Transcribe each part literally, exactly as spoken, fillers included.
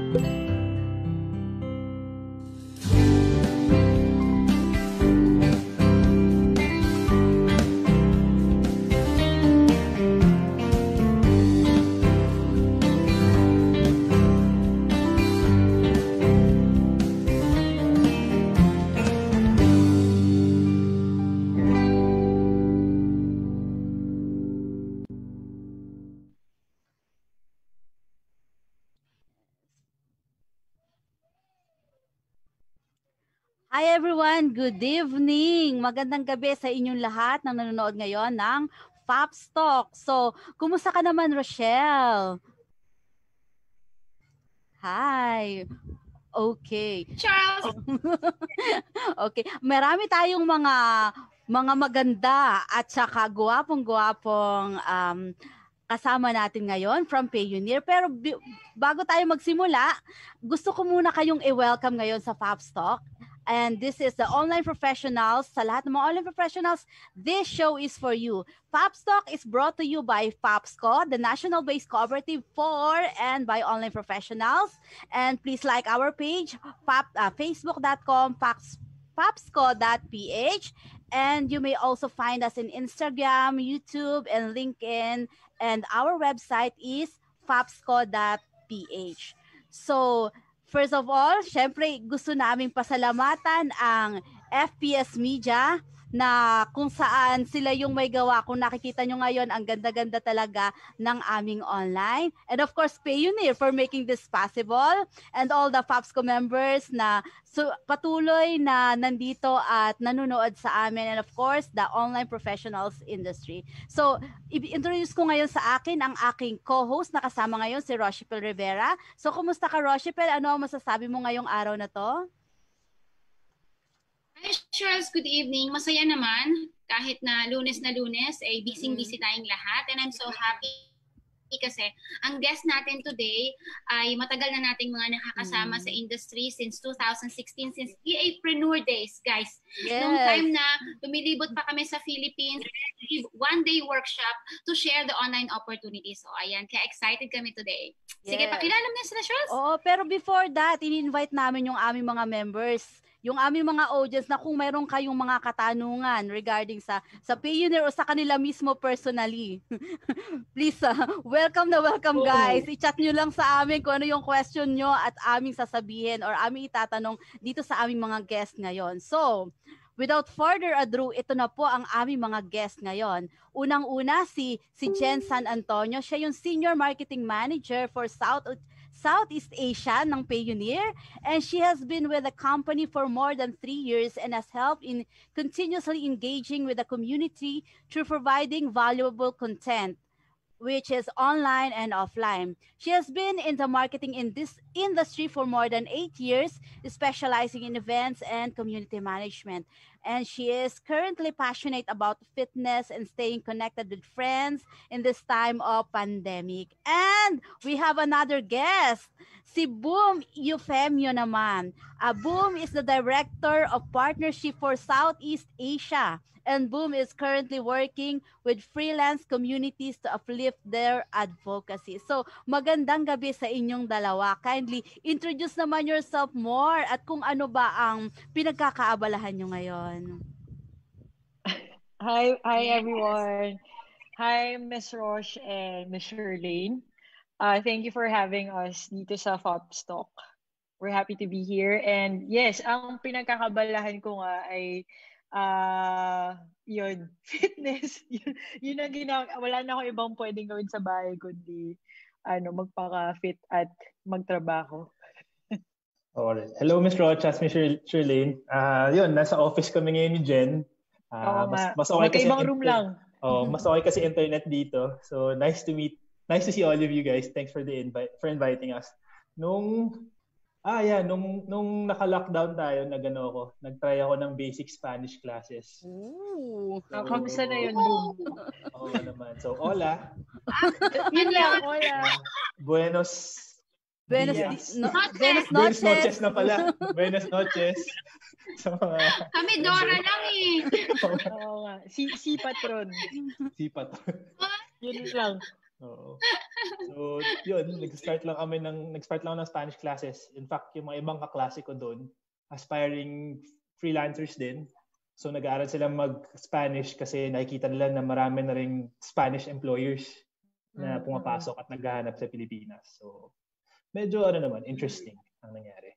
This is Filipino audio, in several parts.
Hi everyone, good evening. Magandang gabi sa inyong lahat ng nanonood ngayon ng FOPSTalk. So, kumusta ka naman, Rochelle? Hi. Okay. Charles. Okay. Marami tayong mga mga maganda at saka guwapong-guwapong um, kasama natin ngayon from Payoneer. Pero bago tayo magsimula, gusto ko muna kayong i-welcome ngayon sa FOPSTalk. And this is the online professionals. Sa lahat ng mga online professionals, this show is for you. FOPSTalk is brought to you by FOPSCo, the national-based cooperative for and by online professionals. And please like our page, Fop, uh, facebook dot com, fopsco dot p h. And you may also find us in Instagram, YouTube, and LinkedIn. And our website is fopsco dot p h. So, first of all, syempre gusto naming pasalamatan ang F P S Media na kung saan sila yung may gawa. Kung nakikita nyo ngayon, ang ganda-ganda talaga ng aming online. And of course, Payoneer for making this possible. And all the FOPSCo members na so, patuloy na nandito at nanonood sa amin. And of course, the online professionals industry. So, i-introduce ko ngayon sa akin ang aking co-host na kasama ngayon, si Rochelle Rivera. So, kumusta ka, Rochelle? Ano ang masasabi mo ngayong araw na to? Hi, Charles. Good evening. Masaya naman. Kahit na lunes na lunes, ay busy-busy tayong lahat. And I'm so happy kasi ang guest natin today ay matagal na nating mga nakakasama mm. sa industry since two thousand sixteen, since E-Apreneur days, guys. Yes. Noong time na lumilibot pa kami sa Philippines, one-day workshop to share the online opportunities. So, ayan. Kaya excited kami today. Sige, yes. Pakilala mo na sila, Charles. Oo, pero before that, in-invite namin yung aming mga members, yung aming mga audience na kung mayroon kayong mga katanungan regarding sa sa Payoneer o sa kanila mismo personally. Please, uh, welcome na welcome guys. I-chat nyo lang sa amin kung ano yung question nyo at aming sasabihin or aming itatanong dito sa aming mga guest ngayon. So, without further ado, ito na po ang aming mga guest ngayon. Unang-una si si Jen San Antonio, siya yung Senior Marketing Manager for South Southeast Asia ng Payoneer, and she has been with the company for more than three years and has helped in continuously engaging with the community through providing valuable content, which is online and offline. She has been in the marketing in this industry for more than eight years, specializing in events and community management. And she is currently passionate about fitness and staying connected with friends in this time of pandemic. And we have another guest, si Boom Eufemio naman. Uh, Boom is the Director of Partnership for Southeast Asia. And Boom is currently working with freelance communities to uplift their advocacy. So, magandang gabi sa inyong dalawa. Kindly introduce naman yourself more at kung ano ba ang pinagkakaabalahan nyo ngayon. Hi, hi everyone. Hi, Miss Roche and Miss Shirlane. Uh, thank you for having us dito sa FOPSTalk. We're happy to be here. And yes, ang pinagkakabalahan ko nga ay Ah, uh, yun, fitness. yun, yun ang ginawa. Wala na ako ibang pwedeng gawin sa bahay kundi ano, magpaka-fit at magtrabaho. Alright. Hello, Miss Rochas, Miss Shirlane. Ah, uh, yun, nasa office kami ngayon ni Jen. Ah, uh, mas, mas okay kasi ibang room lang. Oh, mas okay kasi internet dito. So, nice to meet. Nice to see all of you guys. Thanks for the invite, for inviting us. Nung Ah, yeah. Nung, nung naka-lockdown tayo, nag-ano ako, nag-try ako ng basic Spanish classes. Ooh. So, kamusta na yun, Boom? Oo naman. So, hola. Yun lang, hola. Buenos Buenos, dias. No, Buenos noches. Buenos noches na pala. Buenos noches. So, uh, Kami Dora lang eh. Oo nga. Si, si patron. Si patron. Yun lang. Oo. So, yun, nag-start lang kami ng, nag-start lang ng Spanish classes. In fact, yung mga ibang kaklase ko doon, aspiring freelancers din. So, nag-aaral sila mag-Spanish kasi nakikita nila na marami na ring Spanish employers na pumapasok at naghahanap sa Pilipinas. So, medyo ano naman, interesting ang nangyari.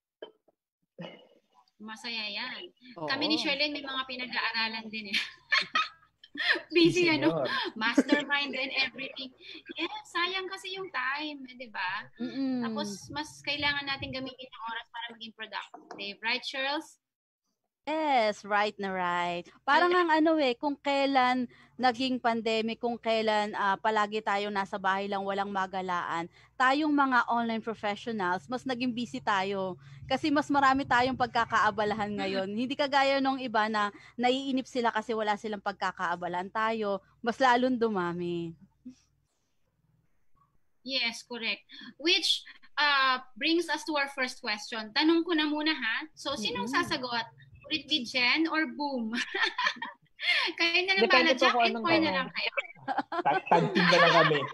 Masaya yan. Oo. Kami ni Sherlyn may mga pinag-aaralan din eh. Busy, ano? Mastermind and everything. Yeah, sayang kasi yung time, eh, di ba? Mm-mm. Tapos, mas kailangan natin gamitin yung oras para maging productive. Right, Charles? Yes, right na right. Parang ang ano eh, kung kailan naging pandemic, kung kailan uh, palagi tayo nasa bahay lang, walang magalaan, tayong mga online professionals, mas naging busy tayo. Kasi mas marami tayong pagkakaabalahan ngayon. Hindi kagaya nung iba na naiinip sila kasi wala silang pagkakaabalahan. Tayo, mas lalong dumami. Yes, correct. Which uh, brings us to our first question. Tanong ko na muna ha. So, sinong mm-hmm. sasagot? Would it be Jen or Boom? Kayo na naman, na Jack and Poy na lang kayo. Tag team na lang kami.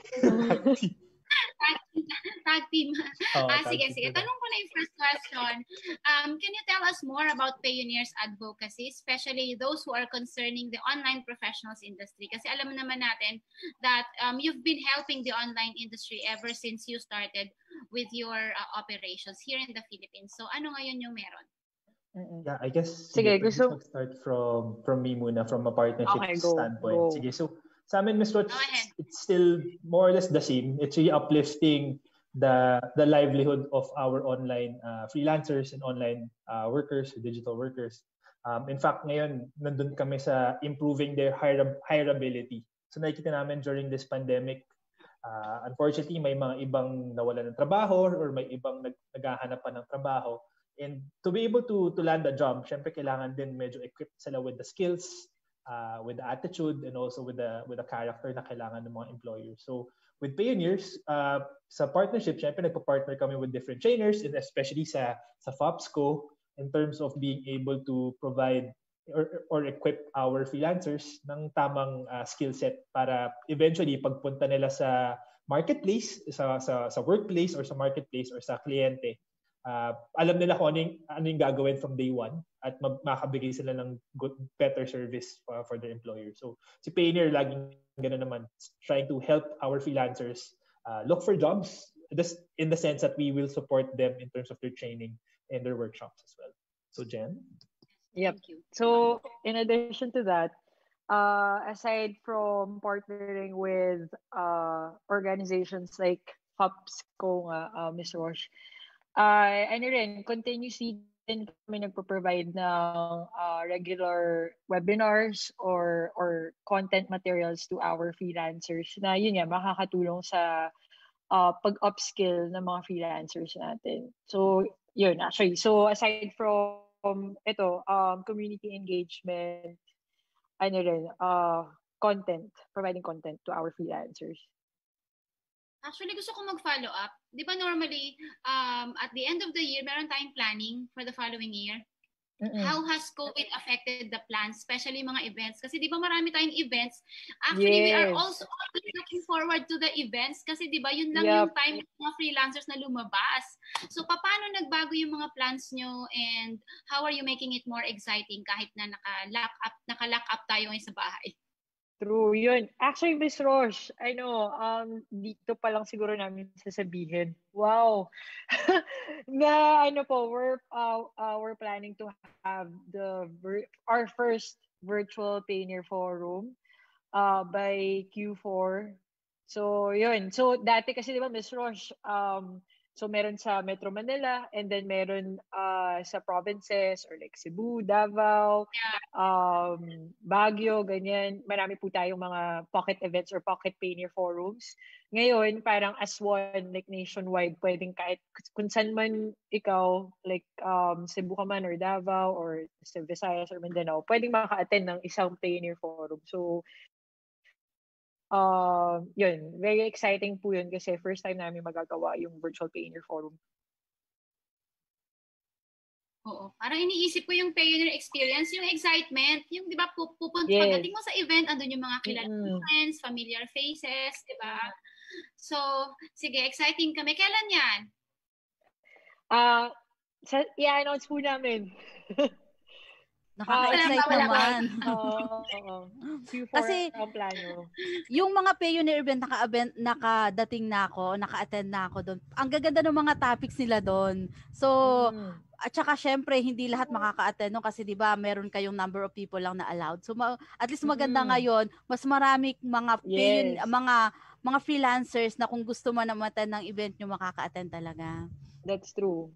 Tag team. Oh, ah, sige, sige. Tanong ko na yung first question. Um, can you tell us more about Payoneer's advocacy, especially those who are concerning the online professionals industry? Kasi alam naman natin that um, you've been helping the online industry ever since you started with your uh, operations here in the Philippines. So ano ngayon yung meron? Yeah, I guess sige, sige, gusto start from from me muna from a partnership okay, go, standpoint. Go. Sige, so sa amin, Miz Roch, it's still more or less the same. It's really uplifting the the livelihood of our online uh, freelancers and online uh, workers, digital workers. Um, in fact, ngayon nandun kami sa improving their hire hireability. So nakikita namin during this pandemic, uh, unfortunately may mga ibang nawalan ng trabaho or may ibang nag naghahanap pa ng trabaho. And to be able to to land a job, syempre kailangan din medyo equipped sila with the skills, uh, with the attitude, and also with the with the character na kailangan ng mga employers. So with Payoneers, uh, sa partnership, syempre nagpa-partner kami with different trainers, and especially sa sa FOPSCo in terms of being able to provide or, or equip our freelancers ng tamang uh, skill set para eventually pagpunta nila sa marketplace, sa sa sa workplace or sa marketplace or sa kliyente. Uh, alam nila kung ano yung, ano yung gagawin from day one at makakabigay sila ng good, better service uh, for their employer. So si Payoneer laging gano'n naman, trying to help our freelancers uh, look for jobs, this, in the sense that we will support them in terms of their training and their workshops as well. So Jen? Yep. So in addition to that, uh, aside from partnering with uh, organizations like FOPSCo, uh, Miz Roche, Uh, ano rin, continuously din kami nagpo-provide ng uh, regular webinars or or content materials to our freelancers na yun nga, makakatulong sa uh, pag-upskill ng mga freelancers natin. So, yun, actually. So, aside from ito, um, community engagement, ano rin, uh, content, providing content to our freelancers. Actually, gusto ko mag-follow up. Di ba normally, um, at the end of the year, meron tayong planning for the following year? Mm-mm. How has COVID affected the plans, especially mga events? Kasi di ba marami tayong events? Actually, yes. We are also looking forward to the events kasi di ba yun lang yep. yung time ng mga freelancers na lumabas. So, paano nagbago yung mga plans nyo and how are you making it more exciting kahit na naka-lock up, naka-lock up tayo ngayon sa bahay? True, yun. Actually, Miz Roche, I know, um, dito pa lang siguro namin sasabihin. Wow! na, ano po, we're, uh, uh, we're planning to have the our first virtual Payoneer Forum uh, by Q four. So, yun. So, dati kasi, di ba, Miz Roche, um, so meron sa Metro Manila and then meron uh, sa provinces or like Cebu, Davao, um, Baguio, ganyan. Marami po tayong mga pocket events or pocket Payoneer forums. Ngayon, parang as one, like nationwide, pwedeng kahit kung saan man ikaw, like um, Cebu ka man or Davao or sa Visayas or Mindanao, pwedeng maka-attend ng isang Payoneer forum. So, Uh, yun, very exciting po yun kasi first time namin magagawa yung virtual Payoneer forum. Oo. Parang iniisip ko yung Payoneer experience, yung excitement, yung di ba pupunta, yes. Pagdating mo sa event, andun yung mga kilalang mm-hmm. friends, familiar faces, di ba? So, sige, exciting kami. Kailan yan? Ah, uh, i-announce po namin. Nakaka-excite Ah, naman. Oo, oo. Q four Kasi ang plano. yung mga Payoneer event, naka-event, nakadating na ako, naka-attend na ako doon. Ang gaganda ng mga topics nila doon. So, Mm. at saka syempre, hindi lahat makaka-attend no? Kasi di ba meron kayong number of people lang na allowed. So, ma- at least maganda Mm. ngayon, mas marami mga Payon, Yes. mga mga freelancers na kung gusto mo na ma-attend ng event nyo, makaka-attend talaga. That's true.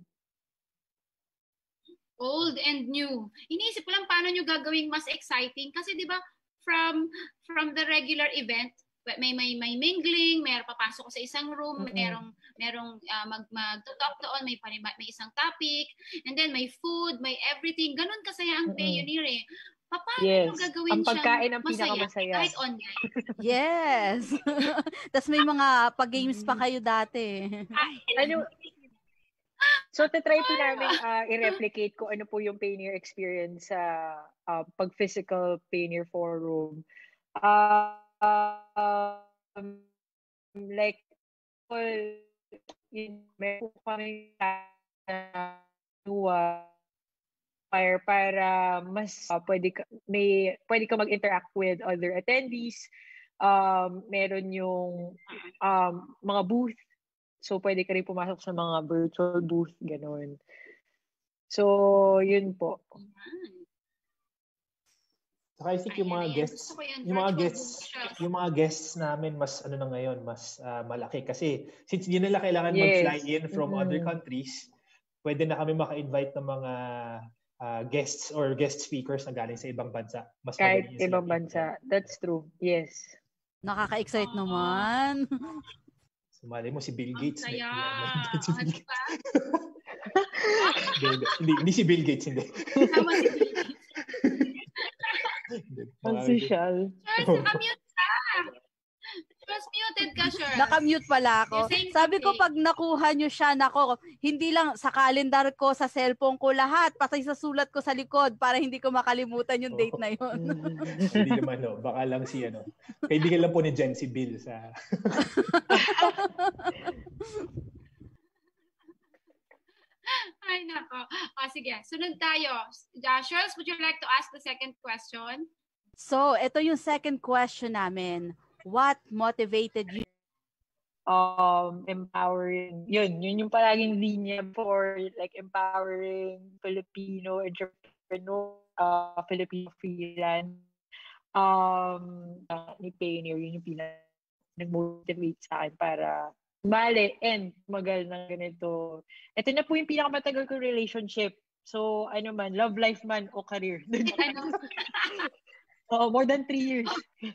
Old and new. Iniisip ko lang paano nyo gagawing mas exciting kasi 'di ba from from the regular event may may may mingling, may papasok ko sa isang room, Mm-mm. merong merong uh, mag mag-talk doon, may may isang topic, and then may food, may everything. Ganun kasaya ang Payoneer eh. Paano yes. nyo gagawin ang pagkain ang masaya, pinakamasaya. kahit online? Yes. Tapos may mga pag-games pa kayo dati. Ano, so, tatry po namin uh, i-replicate kung ano po yung Payoneer experience sa uh, pag-physical Payoneer forum. Uh, um, like, well, yun, may po kami uh, para, para mas uh, pwede ka, may, pwede ka mag-interact with other attendees. Um, meron yung um, mga booth. So, pwede ka rin pumasok sa mga virtual booth, gano'n. So, yun po. Saka I think yung mga guests, yung mga guests, yung mga guests namin mas ano na ngayon, mas uh, malaki kasi since hindi nila kailangan yes. mag-fly in from mm-hmm. other countries, pwede na kami maka-invite ng mga uh, guests or guest speakers na galing sa ibang bansa. Mas kahit ibang bansa. That's true. Yes. Nakaka-excite uh, naman. Sumali mo si Bill Gates. Ang saya. Si Bill Gates. hindi, hindi, hindi si Bill Gates, hindi. Tama si Bill Gates. Ang social. Charles, nakamute ka. Charles, muted ka, Charles. Nakamute pala ako. Sabi ko, pag nakuha nyo siya, nako, hindi lang sa calendar ko, sa cellphone ko, lahat, pati sa sulat ko sa likod para hindi ko makalimutan yung date na yun. Hindi naman, no. Baka lang si, ano, kaibigan lang po ni Jen, si Bill sa... Ay, nako. O, sige. Sunod tayo. Uh, Charles, would you like to ask the second question? So, ito yung second question namin. What motivated you? Um, empowering. Yun, yun yung palaging linya for like empowering Filipino entrepreneur, uh, Filipino freelance. Um, uh, ni Payoneer, yun yung pinag nag-motivate sa akin para bale and magal ng ganito. Ito na po yung pinakamatagal kong relationship. So, ano man, love life man o career. Oo, more than three years.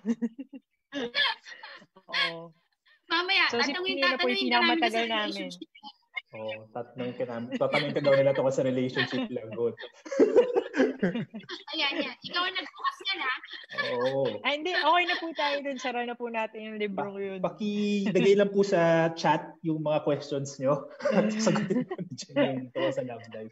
Oo. Mamaya, so, tatanungin, si tatanungin na po yung pinakamatagal namin. Oo, oh, tatanungin ka namin. Tatanungin ka daw nila ito kasi relationship lang. Good. Ayan, yan. Ikaw ang nagbukas yan, ha? Oo. Oh. Ay, hindi. Okay na po tayo dun. Sara na po natin yung libro ko yun. Pakilagay lang po sa chat yung mga questions nyo. Sagutin ko dyan yung tungkol sa love life.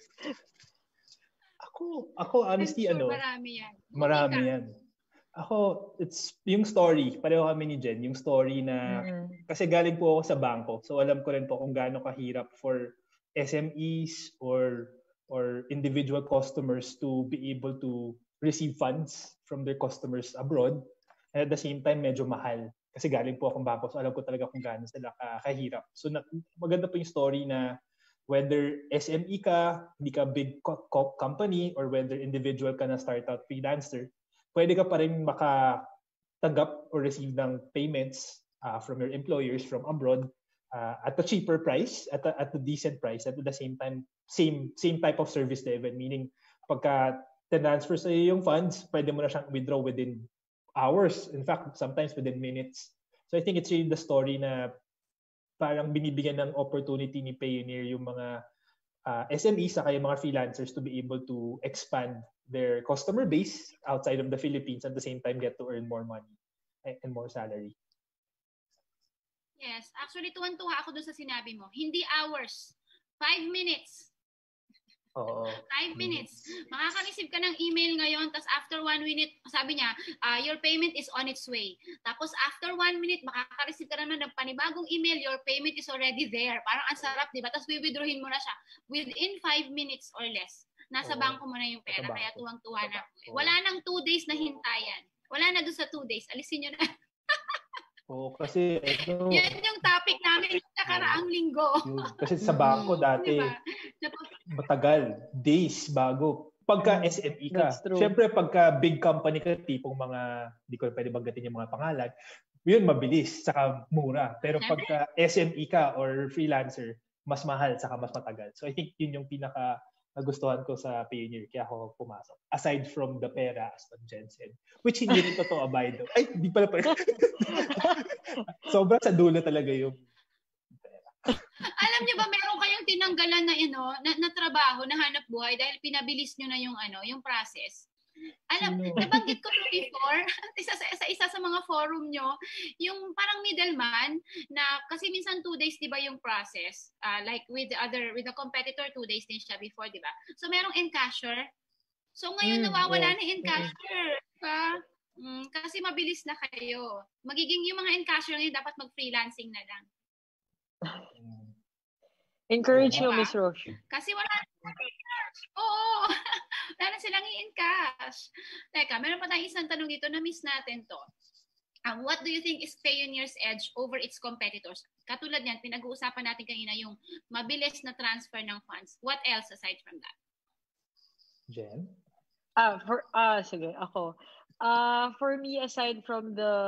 Ako, ako honestly, I'm sure ano? Marami yan. Marami yan. Ako, it's yung story. Pareho kami ni Jen. Yung story na, mm-hmm. kasi galing po ako sa bangko. So alam ko rin po kung gaano kahirap for S M Es or or individual customers to be able to receive funds from their customers abroad. And at the same time, medyo mahal. Kasi galing po akong bangko. So alam ko talaga kung gaano sila kahirap. So na, maganda po yung story na whether S M E ka, hindi ka big co- co- company, or whether individual ka na startup freelancer, pwede ka pa rin makatanggap or receive ng payments uh, from your employers from abroad uh, at a cheaper price, at a, at a decent price, at the same time, same same type of service level. Meaning, pagka transfer sa iyo yung funds, pwede mo na siyang withdraw within hours. In fact, sometimes within minutes. So I think it's really the story na parang binibigyan ng opportunity ni Payoneer yung mga uh, S M Es saka yung mga freelancers to be able to expand their customer base outside of the Philippines at the same time get to earn more money and more salary. Yes. Actually, tuwan-tuwa ako doon sa sinabi mo. Hindi hours. Five minutes. Oo. Five minutes. Makaka-receive ka ng email ngayon, tapos after one minute, sabi niya, uh, your payment is on its way. Tapos after one minute, makaka-receive ka naman ng panibagong email, your payment is already there. Parang ang sarap, di ba? Tapos withdrawin mo na siya. Within five minutes or less, nasa Oo. bangko mo na yung pera. Nasa Kaya bangko. tuwang-tuwa na. Oo. Wala nang two days na hintayan. Wala na doon sa two days. Alisin nyo na. Oo, kasi ano, Yan yung topic namin nakaraang linggo. yun. Kasi sa bangko dati, Diba? matagal, days bago. Pagka S M E ka, That's true. syempre pagka big company ka, tipong mga, di ko pwede banggatin yung mga pangalan, yun mabilis, saka mura. Pero pagka S M E ka or freelancer, mas mahal, saka mas matagal. So I think yun yung pinaka nagustuhan ko sa Payoneer, kaya ako pumasok. Aside from the pera, as what Jen said. Which hindi rin totoo, by the way. Ay, di pala pa. Sobrang sa dulo talaga yung pera. Alam niyo ba, meron kayong tinanggalan na, you know, na, na trabaho, na hanap buhay dahil pinabilis niyo na yung, ano, yung process? Alam, Sino? nabanggit ko to before, isa sa, sa isa sa mga forum nyo, yung parang middleman, na kasi minsan two days, di ba, yung process, uh, like with the other, with the competitor, two days din siya before, di ba? So, merong encasher. So, ngayon, Mm, nawawala yes. na encasher. Diba? Mm, kasi mabilis na kayo. Magiging yung mga encasher ngayon, dapat mag-freelancing na lang. Encourage Oo you, nga. Miss Roche. Kasi wala na i-encash. Oo. Wala na silang i-encash. Teka, meron pa tayong isang tanong dito. Na-miss natin to. Um, what do you think is Payoneer's edge over its competitors? Katulad niyan, pinag-uusapan natin kanina yung mabilis na transfer ng funds. What else aside from that? Jen? Ah, for ah sige, ako. Ah, for me, aside from the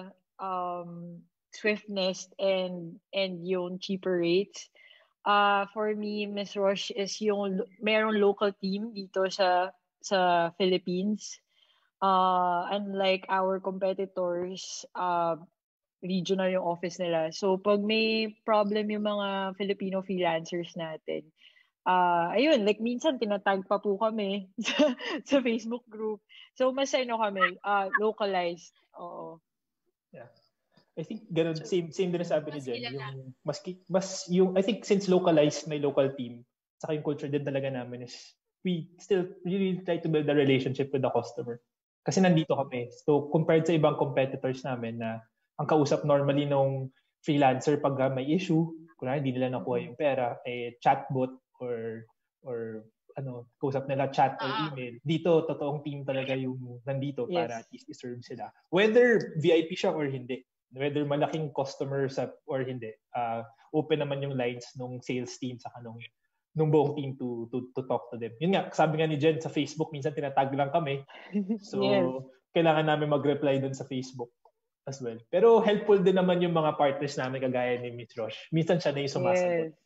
um swiftness and and yung cheaper rates, uh for me, Miss Roche, is yung lo- merong local team dito sa sa Philippines. Uh, unlike our competitors, uh, regional yung office nila. So pag may problem yung mga Filipino freelancers natin, ah ayun, like minsan tinatag pa po kami sa, sa Facebook group. So mas ano kami, uh, localized. Oo. Yeah. I think ganun, same same din ang sabi ni Mas Jen, kilala. yung mas ki- mas yung I think since localized, may local team, saka yung culture din talaga namin is we still really try to build a relationship with the customer. Kasi nandito kami. So compared sa ibang competitors namin na ang kausap normally nung freelancer pag may issue, kunwari hindi nila nakuha yung pera, eh chatbot or or ano, kausap nila chat or Ah. email. Dito, totoong team talaga yung nandito Yes. para at least i-serve sila. Whether V I P siya or hindi, whether malaking customer sa or hindi, uh, open naman yung lines ng sales team saka nung nung buong team to to to talk to them. Yun nga, sabi nga ni Jen sa Facebook, minsan tinatag lang kami. So, Yes. kailangan namin mag-reply dun sa Facebook as well. Pero helpful din naman yung mga partners namin kagaya ni Miss Roche. Minsan siya na yung sumasagot. Yes.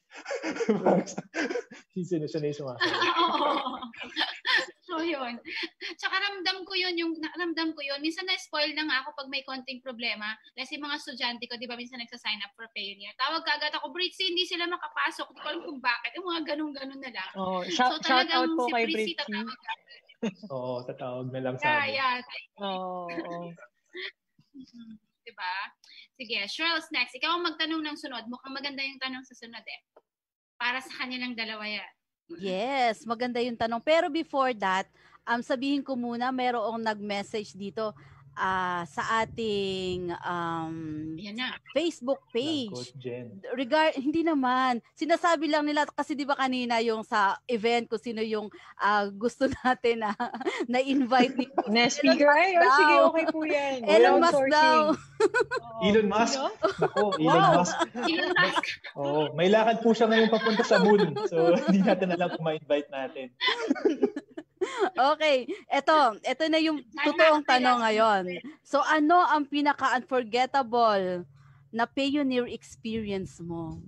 Minsan na siya na yung sumasagot. Oo. So, yun. Tsaka ramdam ko yun, yung ramdam ko yun. Minsan na-spoil na nga ako pag may konting problema. Kasi mga estudyante ko, di ba, minsan nagsa-sign up for Payoneer. Tawag ka agad ako, Britzy, hindi sila makapasok. Hindi ko alam kung bakit. Yung mga ganun-ganun na lang. Oh, shout, So, shout out talagang po si kay Britzy Britzy. tatawag ka. Oo, tatawag na lang sa Yeah, amin. yeah. Oo. Oh, Mhm. Diba? Sige, Shirl's next. Ikaw ang magtanong ng sunod. Mukhang maganda yung tanong sa sunod eh. Para sa kanilang dalawa yan. Yes, maganda yung tanong. Pero before that, um, sabihin ko muna, mayroong nag-message dito ah, sa ating um, Yan na. Facebook Lang page. Coach Jen. Regard, hindi naman. Sinasabi lang nila, kasi di ba kanina yung sa event, kung sino yung ah, gusto natin na, na-invite ni na speaker. Ay, oh, sige, okay po yan. Elon Without Musk sourcing. daw. Oo. Elon Musk. Sino? Nako, Elon Wow. Musk. Elon Musk. Oo, may lakad po siya ngayon papunta sa moon. So, hindi natin alam kung ma-invite natin. Okay, eto, eto na yung totoong tanong ngayon. So, ano ang pinaka-unforgettable na Payoneer experience mo?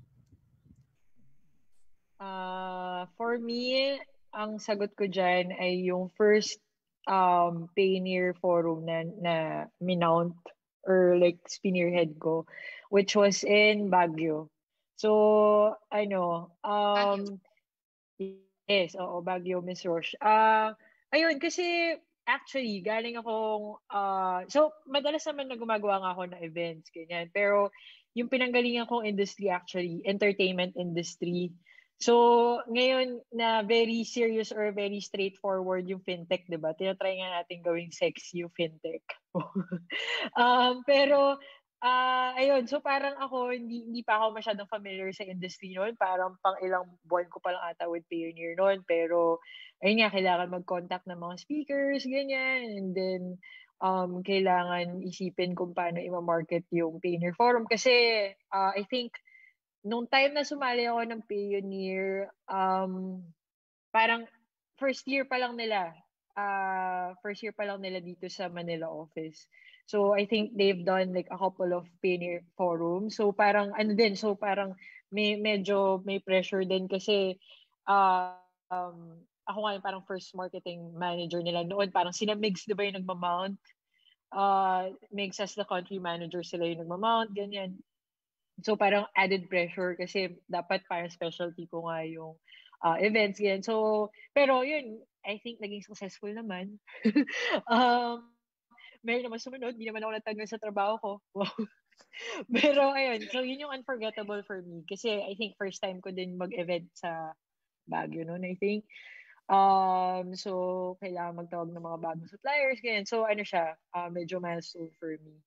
Ah, for me, ang sagot ko dyan ay yung first um Payoneer forum na na minount or like spearhead ko, which was in Baguio. So, ano, um yes, oo, Baguio, Miss Roche. Ah, ayun, kasi actually, galing akong, ah, so, madalas naman na gumagawa nga ako ng events, ganyan. Pero, yung pinanggalingan kong industry actually, entertainment industry. So, ngayon na very serious or very straightforward yung fintech, di ba? Tinatry nga natin gawing sexy yung fintech. um, pero, uh, ayun, so parang ako, hindi, hindi pa ako masyadong familiar sa industry noon. Parang pang ilang buwan ko pa lang ata with Payoneer noon. Pero, ayun nga, kailangan mag-contact ng mga speakers, ganyan. And then, um, kailangan isipin kung paano i-market yung Payoneer forum. Kasi, uh, I think, nung time na sumali ako ng Payoneer, um, parang first year pa lang nila. Uh, first year pa lang nila dito sa Manila office. So, I think they've done like a couple of Payoneer forums. So, parang ano din, so parang may medyo may pressure din kasi uh, um, ako nga yung parang first marketing manager nila noon. Parang sila Migs, di ba yung nagmamount? Uh, Migs as the country manager sila yung nagmamount, ganyan. So, parang added pressure kasi dapat parang specialty ko nga yung uh, events, ganyan. So, pero yun, I think naging successful naman. um, meron naman sumunod, hindi naman ako natanggal sa trabaho ko. Pero, ayun, so yun yung unforgettable for me. Kasi I think first time ko din mag-event sa Baguio noon, I think. Um, so, kailangan magtawag ng mga bagong suppliers, ganyan. So, ano siya, uh, medyo milestone for me.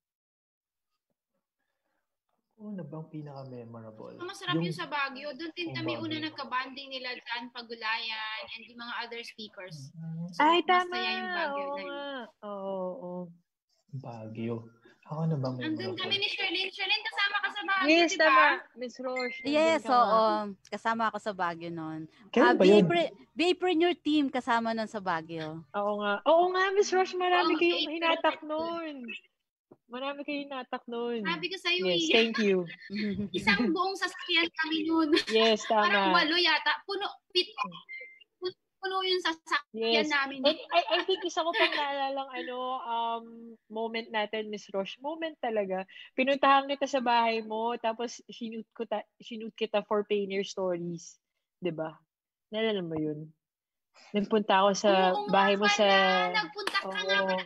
Ano bang pinaka-memorable? Oh, masarap yung, yung sa Baguio. Doon din oh, kami Baguio. una nagka-banding nila dyan, Pagulayan, and yung mga other speakers. So, ay, tama! Masaya yung Baguio Oo na nga. Oo, oo. Baguio. Ako na bang memorable? Andun kami ni Sherlyn. Sherlyn, kasama ka sa Baguio, yes, di ba? tama. Miss Roche. Yes, oo. Ka Kasama ako sa Baguio noon. Kailan uh, ba yun? B A Premier team kasama noon sa Baguio. Oo nga. Oo nga, Miss Roche. Marami Oo, kayong okay. hinatak noon. Marami kayong hinatak noon. Sabi ko sa'yo, yes, eh. thank you. Isang buong sasakyan kami noon. Yes, tama. Parang walo yata. Puno, pit, puno yung sasakyan yes. namin. And I, I think isa ko pang naalalang ano, um, moment natin, Miss Roche. Moment talaga. Pinuntahan kita sa bahay mo, tapos sinut, ko ta, sinut kita for Payoneer Stories. Diba? Naalala mo yun? Nagpunta ako sa Oo, bahay mo pala. sa... Nagpunta ka oh, nga pala.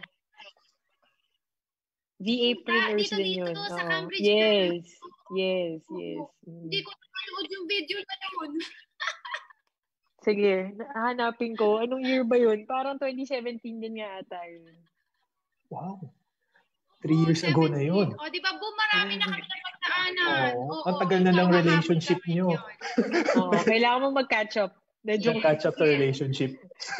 V A Premiers dito, din dito, yun. sa oh. Cambridge. Yes. Yes, yes. Hindi ko napanood yung video na yun. Sige, hanapin ko. Anong year ba yun? Parang twenty seventeen din nga ata yun. Wow. Three oh, years seventeen ago na yun. O, di ba, boom, marami na kami napagdaanan. Oo. Ang tagal na ng relationship nyo. Oo, kailangan mo mag-catch up. Mag-catch up sa relationship.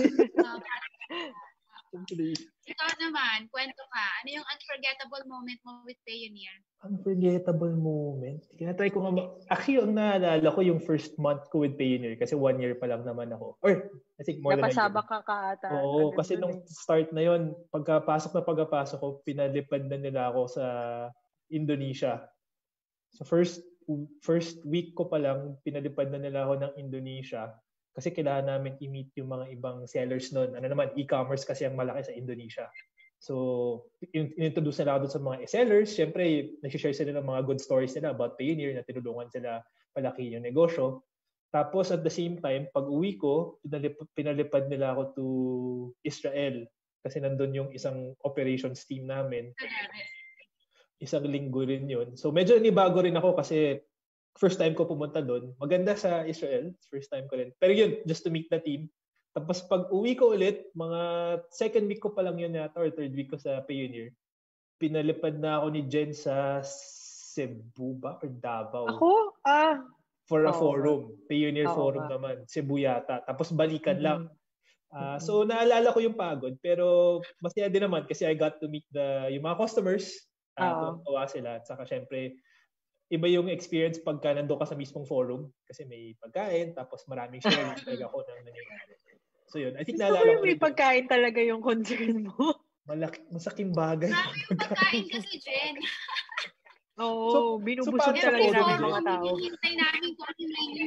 Ikaw naman, kwento ka. Ano yung unforgettable moment mo with Payoneer? Unforgettable moment? Kaya-try ko nga. Actually, ang naalala ko yung first month ko with Payoneer kasi one year pa lang naman ako. Or, I think more than one year. Napasabak ka ka ata. Oo, kasi nung start na yon, pagkapasok na pagkapasok ko, pinalipad na nila ako sa Indonesia. So first first week ko pa lang, pinalipad na nila ako ng Indonesia. Kasi kailangan namin i-meet yung mga ibang sellers noon. Ano naman, e-commerce kasi ang malaki sa Indonesia. So, in-introduce nila ako doon sa mga sellers. Siyempre, nag-share sila ng mga good stories nila about Payoneer na tinulungan sila palaki yung negosyo. Tapos, at the same time, pag uwi ko, pinalipad, pinalipad nila ako to Israel. Kasi nandun yung isang operations team namin. Isang linggo rin yun. So, medyo nibago rin ako kasi first time ko pumunta doon. Maganda sa Israel. First time ko rin. Pero yun, just to meet the team. Tapos pag uwi ko ulit, mga second week ko pa lang yun yata or third week ko sa Payoneer, pinalipad na ako ni Jen sa Cebu ba or Davao? Ako? Ah. For a oh, forum. Payoneer oh, forum oh, naman. Cebu yata. Tapos balikan mm-hmm. lang. Uh, so naalala ko yung pagod. Pero masaya din naman kasi I got to meet the yung mga customers. Uh, oh. Tuwa sila. At saka syempre, iba yung experience pagka nandun ka sa mismong forum kasi may pagkain tapos maraming sharing talaga ako ng nangyayari. So yun, I think gusto naalala ko yung may pagkain talaga yung concern mo. Malaki, masaking bagay. Marami yung pagkain kasi, Jen. Oo, so, binubusog so talaga namin forum, mga tao. Hinihintay namin kung ano menu.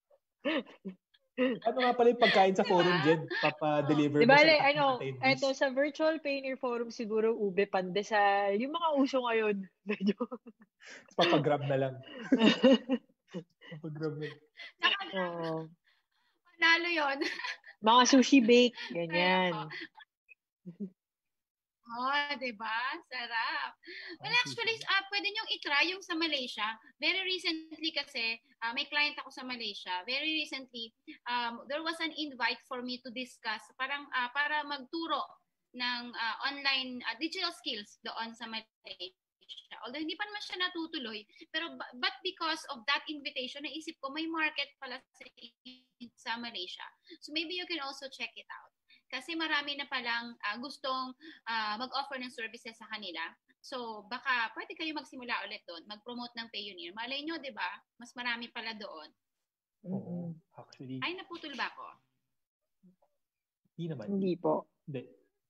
Ano nga pala yung pagkain sa forum, Jen? Papa-deliver diba, mo sa ano, eto, sa virtual Payoneer forum siguro ube, pandesal, yung mga uso ngayon. Medyo. Papagrab na lang. Papagrab na lang. Oo. Panalo yun. Mga sushi bake, ganyan. Oh, diba? Sarap. Well, actually, uh, pwede niyong itry yung sa Malaysia. Very recently kasi, uh, may client ako sa Malaysia. Very recently, um, there was an invite for me to discuss parang uh, para magturo ng uh, online uh, digital skills doon sa Malaysia. Although hindi pa naman siya natutuloy, pero but because of that invitation, naisip ko may market pala sa, sa Malaysia. So maybe you can also check it out. Kasi marami na palang uh, gustong uh, mag-offer ng services sa kanila. So, baka pwede kayo magsimula ulit doon, mag-promote ng Payoneer. Malay nyo, di ba? Mas marami pala doon. Oo, actually. Ay, naputol ba ako? Hindi naman. Hindi po. Hindi.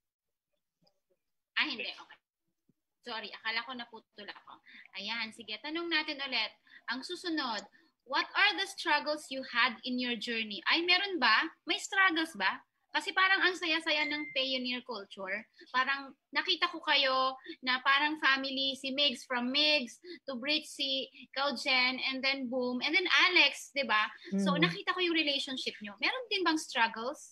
Ah, hindi. Okay. Sorry, akala ko naputol ako. Ayan, sige. Tanong natin ulit. Ang susunod, what are the struggles you had in your journey? Ay, meron ba? May struggles ba? Kasi parang ang saya-saya ng Payoneer culture. Parang nakita ko kayo na parang family, si Migs from Migs, to Bridge si Kaujen, and then boom, and then Alex, di ba? Mm. So nakita ko yung relationship nyo. Meron din bang struggles?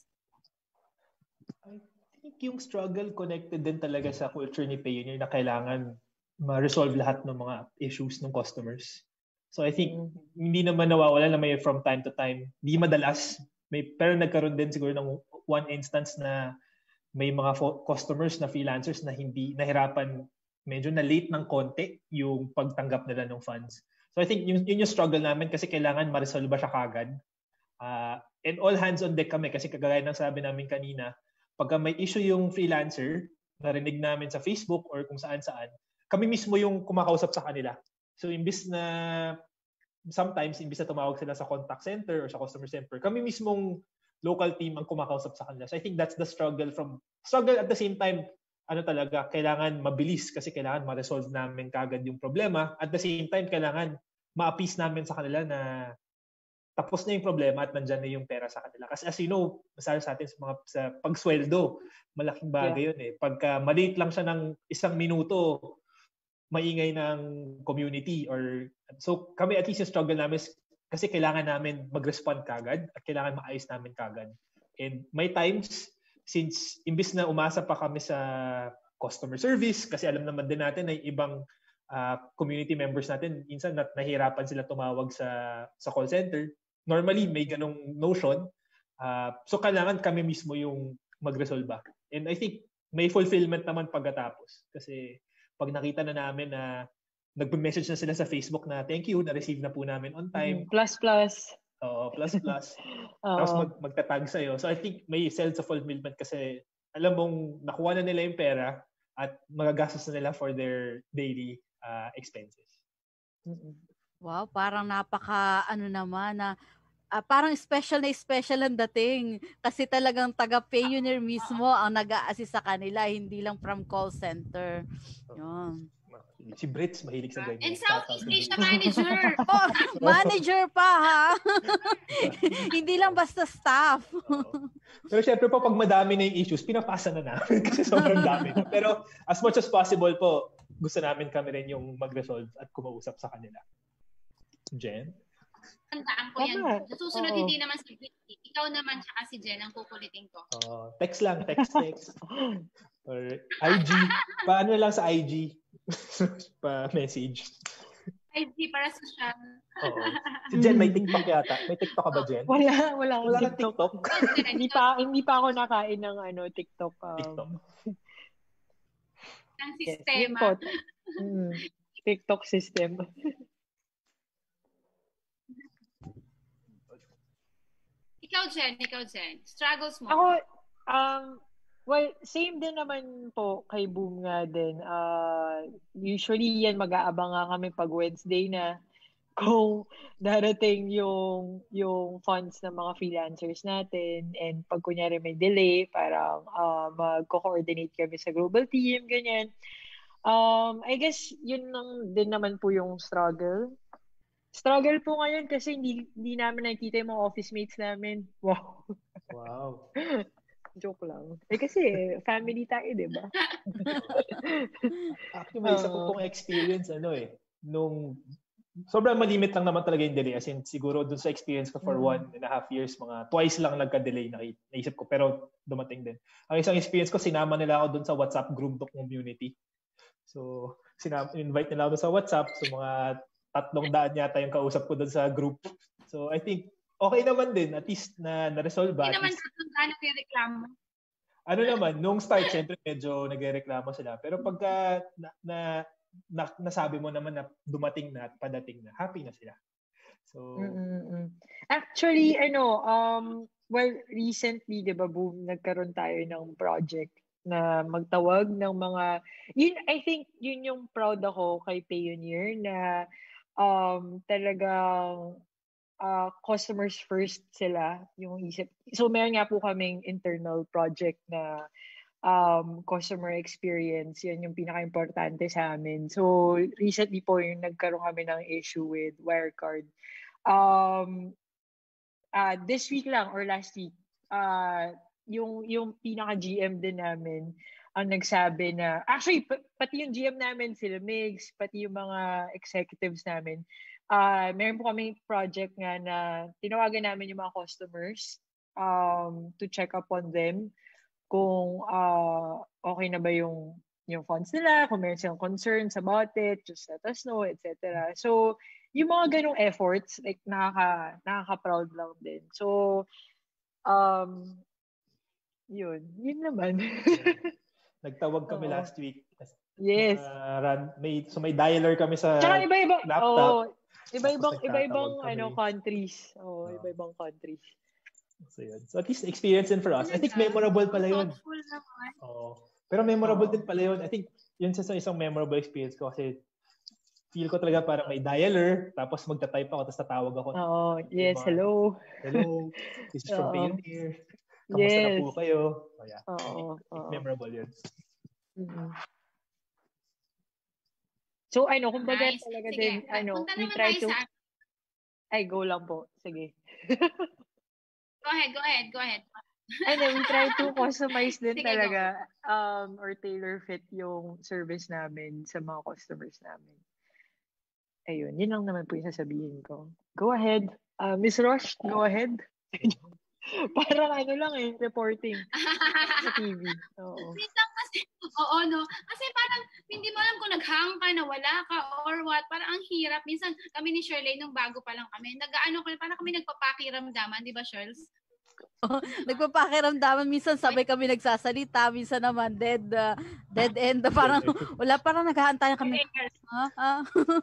I think yung struggle connected din talaga sa culture ni Payoneer na kailangan ma-resolve lahat ng mga issues ng customers. So I think mm. hindi naman nawawala na may from time to time. Hindi madalas. May, pero nagkaroon din siguro ng one instance na may mga fo- customers na freelancers na hindi nahirapan, medyo na late ng konti yung pagtanggap nila ng funds. So I think yun, yun yung struggle namin kasi kailangan ma-resolve siya kagad. Uh, and all hands on deck kami kasi kagaya ng sabi namin kanina, pagka may issue yung freelancer, narinig namin sa Facebook or kung saan-saan, kami mismo yung kumakausap sa kanila. So imbis na sometimes imbis na tumawag sila sa contact center or sa customer center, kami mismong local team ang kumakausap sa kanila. So I think that's the struggle from struggle at the same time, ano talaga, kailangan mabilis kasi kailangan ma-resolve namin kagad yung problema. At the same time, kailangan ma-appease namin sa kanila na tapos na yung problema at nandyan na yung pera sa kanila. Kasi as you know, masaya sa atin sa mga sa pagsweldo, malaking bagay yeah. yun eh. Pagka maliit lang siya ng isang minuto, maingay ng community or so kami at least yung struggle namin kasi kailangan namin mag-respond kagad at kailangan maayos namin kagad. And may times, since imbis na umasa pa kami sa customer service, kasi alam naman din natin na ibang uh, community members natin, minsan nat nahirapan sila tumawag sa sa call center. Normally, may ganong notion. Uh, so kailangan kami mismo yung mag-resolve. And I think may fulfillment naman pagkatapos. Kasi pag nakita na namin na nag-message na sila sa Facebook na thank you, na-receive na po namin on time. Plus, plus. Oo, plus, plus. Tapos mag- magtatag sa'yo. So I think may sense of fulfillment kasi alam mong nakuha na nila yung pera at magagastos na nila for their daily uh, expenses. Wow, parang napaka ano naman na uh, parang special na special ang dating kasi talagang taga Payoneer mismo ang nag-a-assist sa kanila, hindi lang from call center. Yun. Si Brits, mahilig sa ganyan. And Southeast Asia manager. Oh, manager pa ha. Hindi lang basta staff. Uh, pero syempre po, pag madami na yung issues, pinapasa na namin kasi sobrang dami na. Pero as much as possible po, gusto namin kami rin yung mag-resolve at kumausap sa kanila. Jen? Tandaan ko yan. Susunod oh. Hindi naman si Brits. Ikaw naman tsaka si Jen ang kukulitin ko. Uh, text lang, text, text. Or I G. Paano lang sa I G? Pa-message. I G para social. Oo. Si Jen, may TikTok yata. May TikTok ka ba, Jen? Wala, wala. Wala kang TikTok? hindi, pa, hindi pa ako nakain ng ano, TikTok. Um, TikTok. Ang sistema. Yes, hmm. TikTok system. Ikaw, Jen. Ikaw, Jen. Struggles mo. Ako, um, well, same din naman po kay Boom nga din. Uh, usually yan mag-aabang nga kami pag Wednesday na kung darating yung yung funds ng mga freelancers natin and pag kunyari may delay, parang uh, mag-coordinate kami sa global team, ganyan. Um, I guess yun lang din naman po yung struggle. Struggle po ngayon kasi hindi, hindi namin nakikita yung mga office mates namin. Wow. Wow. Joke lang. Eh kasi family tayo, di ba? Actually, may isa ko pong experience, ano eh, nung sobrang malimit lang naman talaga yung delay. As in, siguro dun sa experience ko for mm-hmm. one and a half years, mga twice lang nagka-delay na naisip ko. Pero dumating din. Ang isang experience ko, sinama nila ako dun sa WhatsApp group to community. So, sinama, invite nila ako dun sa WhatsApp. So, mga tatlong daan yata yung kausap ko dun sa group. So, I think, okay naman din. At least na na-resolve ba? Hindi naman tatlong daan yung reklamo. Ano naman, nung start, syempre medyo nagrereklamo sila. Pero pagka na, na, na, nasabi mo naman na dumating na at padating na, happy na sila. So, mm-mm. Actually, ano, um, well, recently, di ba, boom, nagkaroon tayo ng project na magtawag ng mga, yun, I think, yun yung proud ako kay Payoneer na um, talagang uh, customers first sila yung isip. So, meron nga po kaming internal project na um, customer experience. Yan yung pinaka-importante sa amin. So, recently po yung nagkaroon kami ng issue with Wirecard. Um, uh, this week lang or last week, uh, yung, yung pinaka-G M din namin ang nagsabi na, actually, p- pati yung G M namin, sila Migs, pati yung mga executives namin, Uh, meron po kami project nga na tinawagan namin yung mga customers um, to check up on them kung uh, okay na ba yung yung funds nila, kung meron silang concerns about it, just let us know, et cetera. So, yung mga ganong efforts, like, nakaka, nakaka-proud lang din. So, um, yun. Yun naman. Nagtawag kami Oo. last week. Yes. Uh, run, may, so may dialer kami sa Tsaka iba-iba, laptop. Oh, iba-ibang iba-ibang ano countries. Oh, Oh. iba-ibang countries. So yun. So at least experience din for us. I think memorable pala yun. Thoughtful naman. Oh. Pero memorable Oh. din pala yun. I think yun sa isang memorable experience ko kasi feel ko talaga parang may dialer tapos magta-type ako tapos tatawag ako. Oh, yes, diba? hello. Hello. This is from Payoneer. Kamusta Yes. na po kayo? Oh, yeah. Oo. Oh, memorable yun. Mm-hmm. So, ano, kumbaga Nice. talaga Sige, din, ano, punta we naman try tayo to... sa... Ay, go lang po. Sige. Go ahead, go ahead, go ahead. Ano, we try to customize din Sige, talaga um, or tailor fit yung service namin sa mga customers namin. Ayun, yun lang naman po yung sasabihin ko. Go ahead. Uh, Miss Rosh, go ahead. Parang ano lang eh, reporting sa T V. Oo. Minsan kasi, oo no, kasi parang hindi mo alam kung nag-hang ka, nawala ka, or what. Parang ang hirap. Minsan kami ni Shirley, nung bago pa lang kami, nag-ano ko, parang kami nagpapakiramdaman, di ba, Shirls? Oh, nagpapakiramdaman. Minsan sabay kami nagsasalita, minsan naman dead, uh, dead end. Parang, wala, parang naghahantayan kami. Ha? Ah?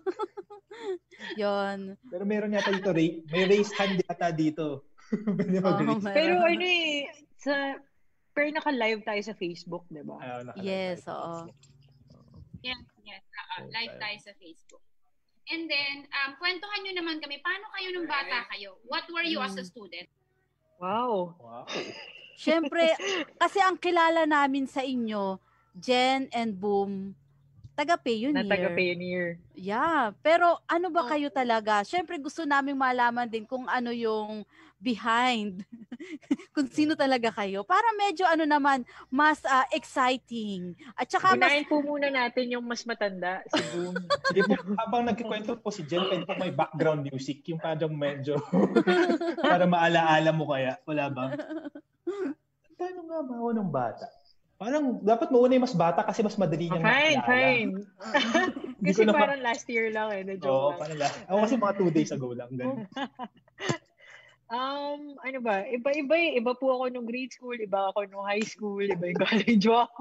Yun. Pero meron yata dito, may raised hand yata dito. Oh, pero ano eh, sa, pero naka-live tayo sa Facebook, di ba? Uh, yes, oo. Yes, yes. Uh, live tayo sa Facebook. And then, um, kwentuhan nyo naman kami, paano kayo nung bata kayo? What were you hmm. as a student? Wow. Wow. Siyempre, kasi ang kilala namin sa inyo, Jen and Boom, taga-Payoneer. Na taga-Payoneer. Yeah. Pero ano ba kayo talaga? Siyempre gusto naming malaman din kung ano yung behind. Kung sino talaga kayo. Para medyo ano naman, mas uh, exciting. At saka unahin mas... po muna natin yung mas matanda, si Boom. Sige po, habang nagkikwento po si Jen, pwede po may background music. Yung parang medyo para maalaala mo kaya. Wala ba? Paano nga ba ako ng bata? Parang dapat mauna yung mas bata kasi mas madali niyang oh, fine, maalala. Fine, kasi parang ma- last year lang eh. Na-joke Oo, lang. parang last. Ako kasi mga two days ago lang. Ganun. Um, ano ba? Iba-iba eh. Iba po ako nung grade school, iba ako nung high school, iba yung college ako.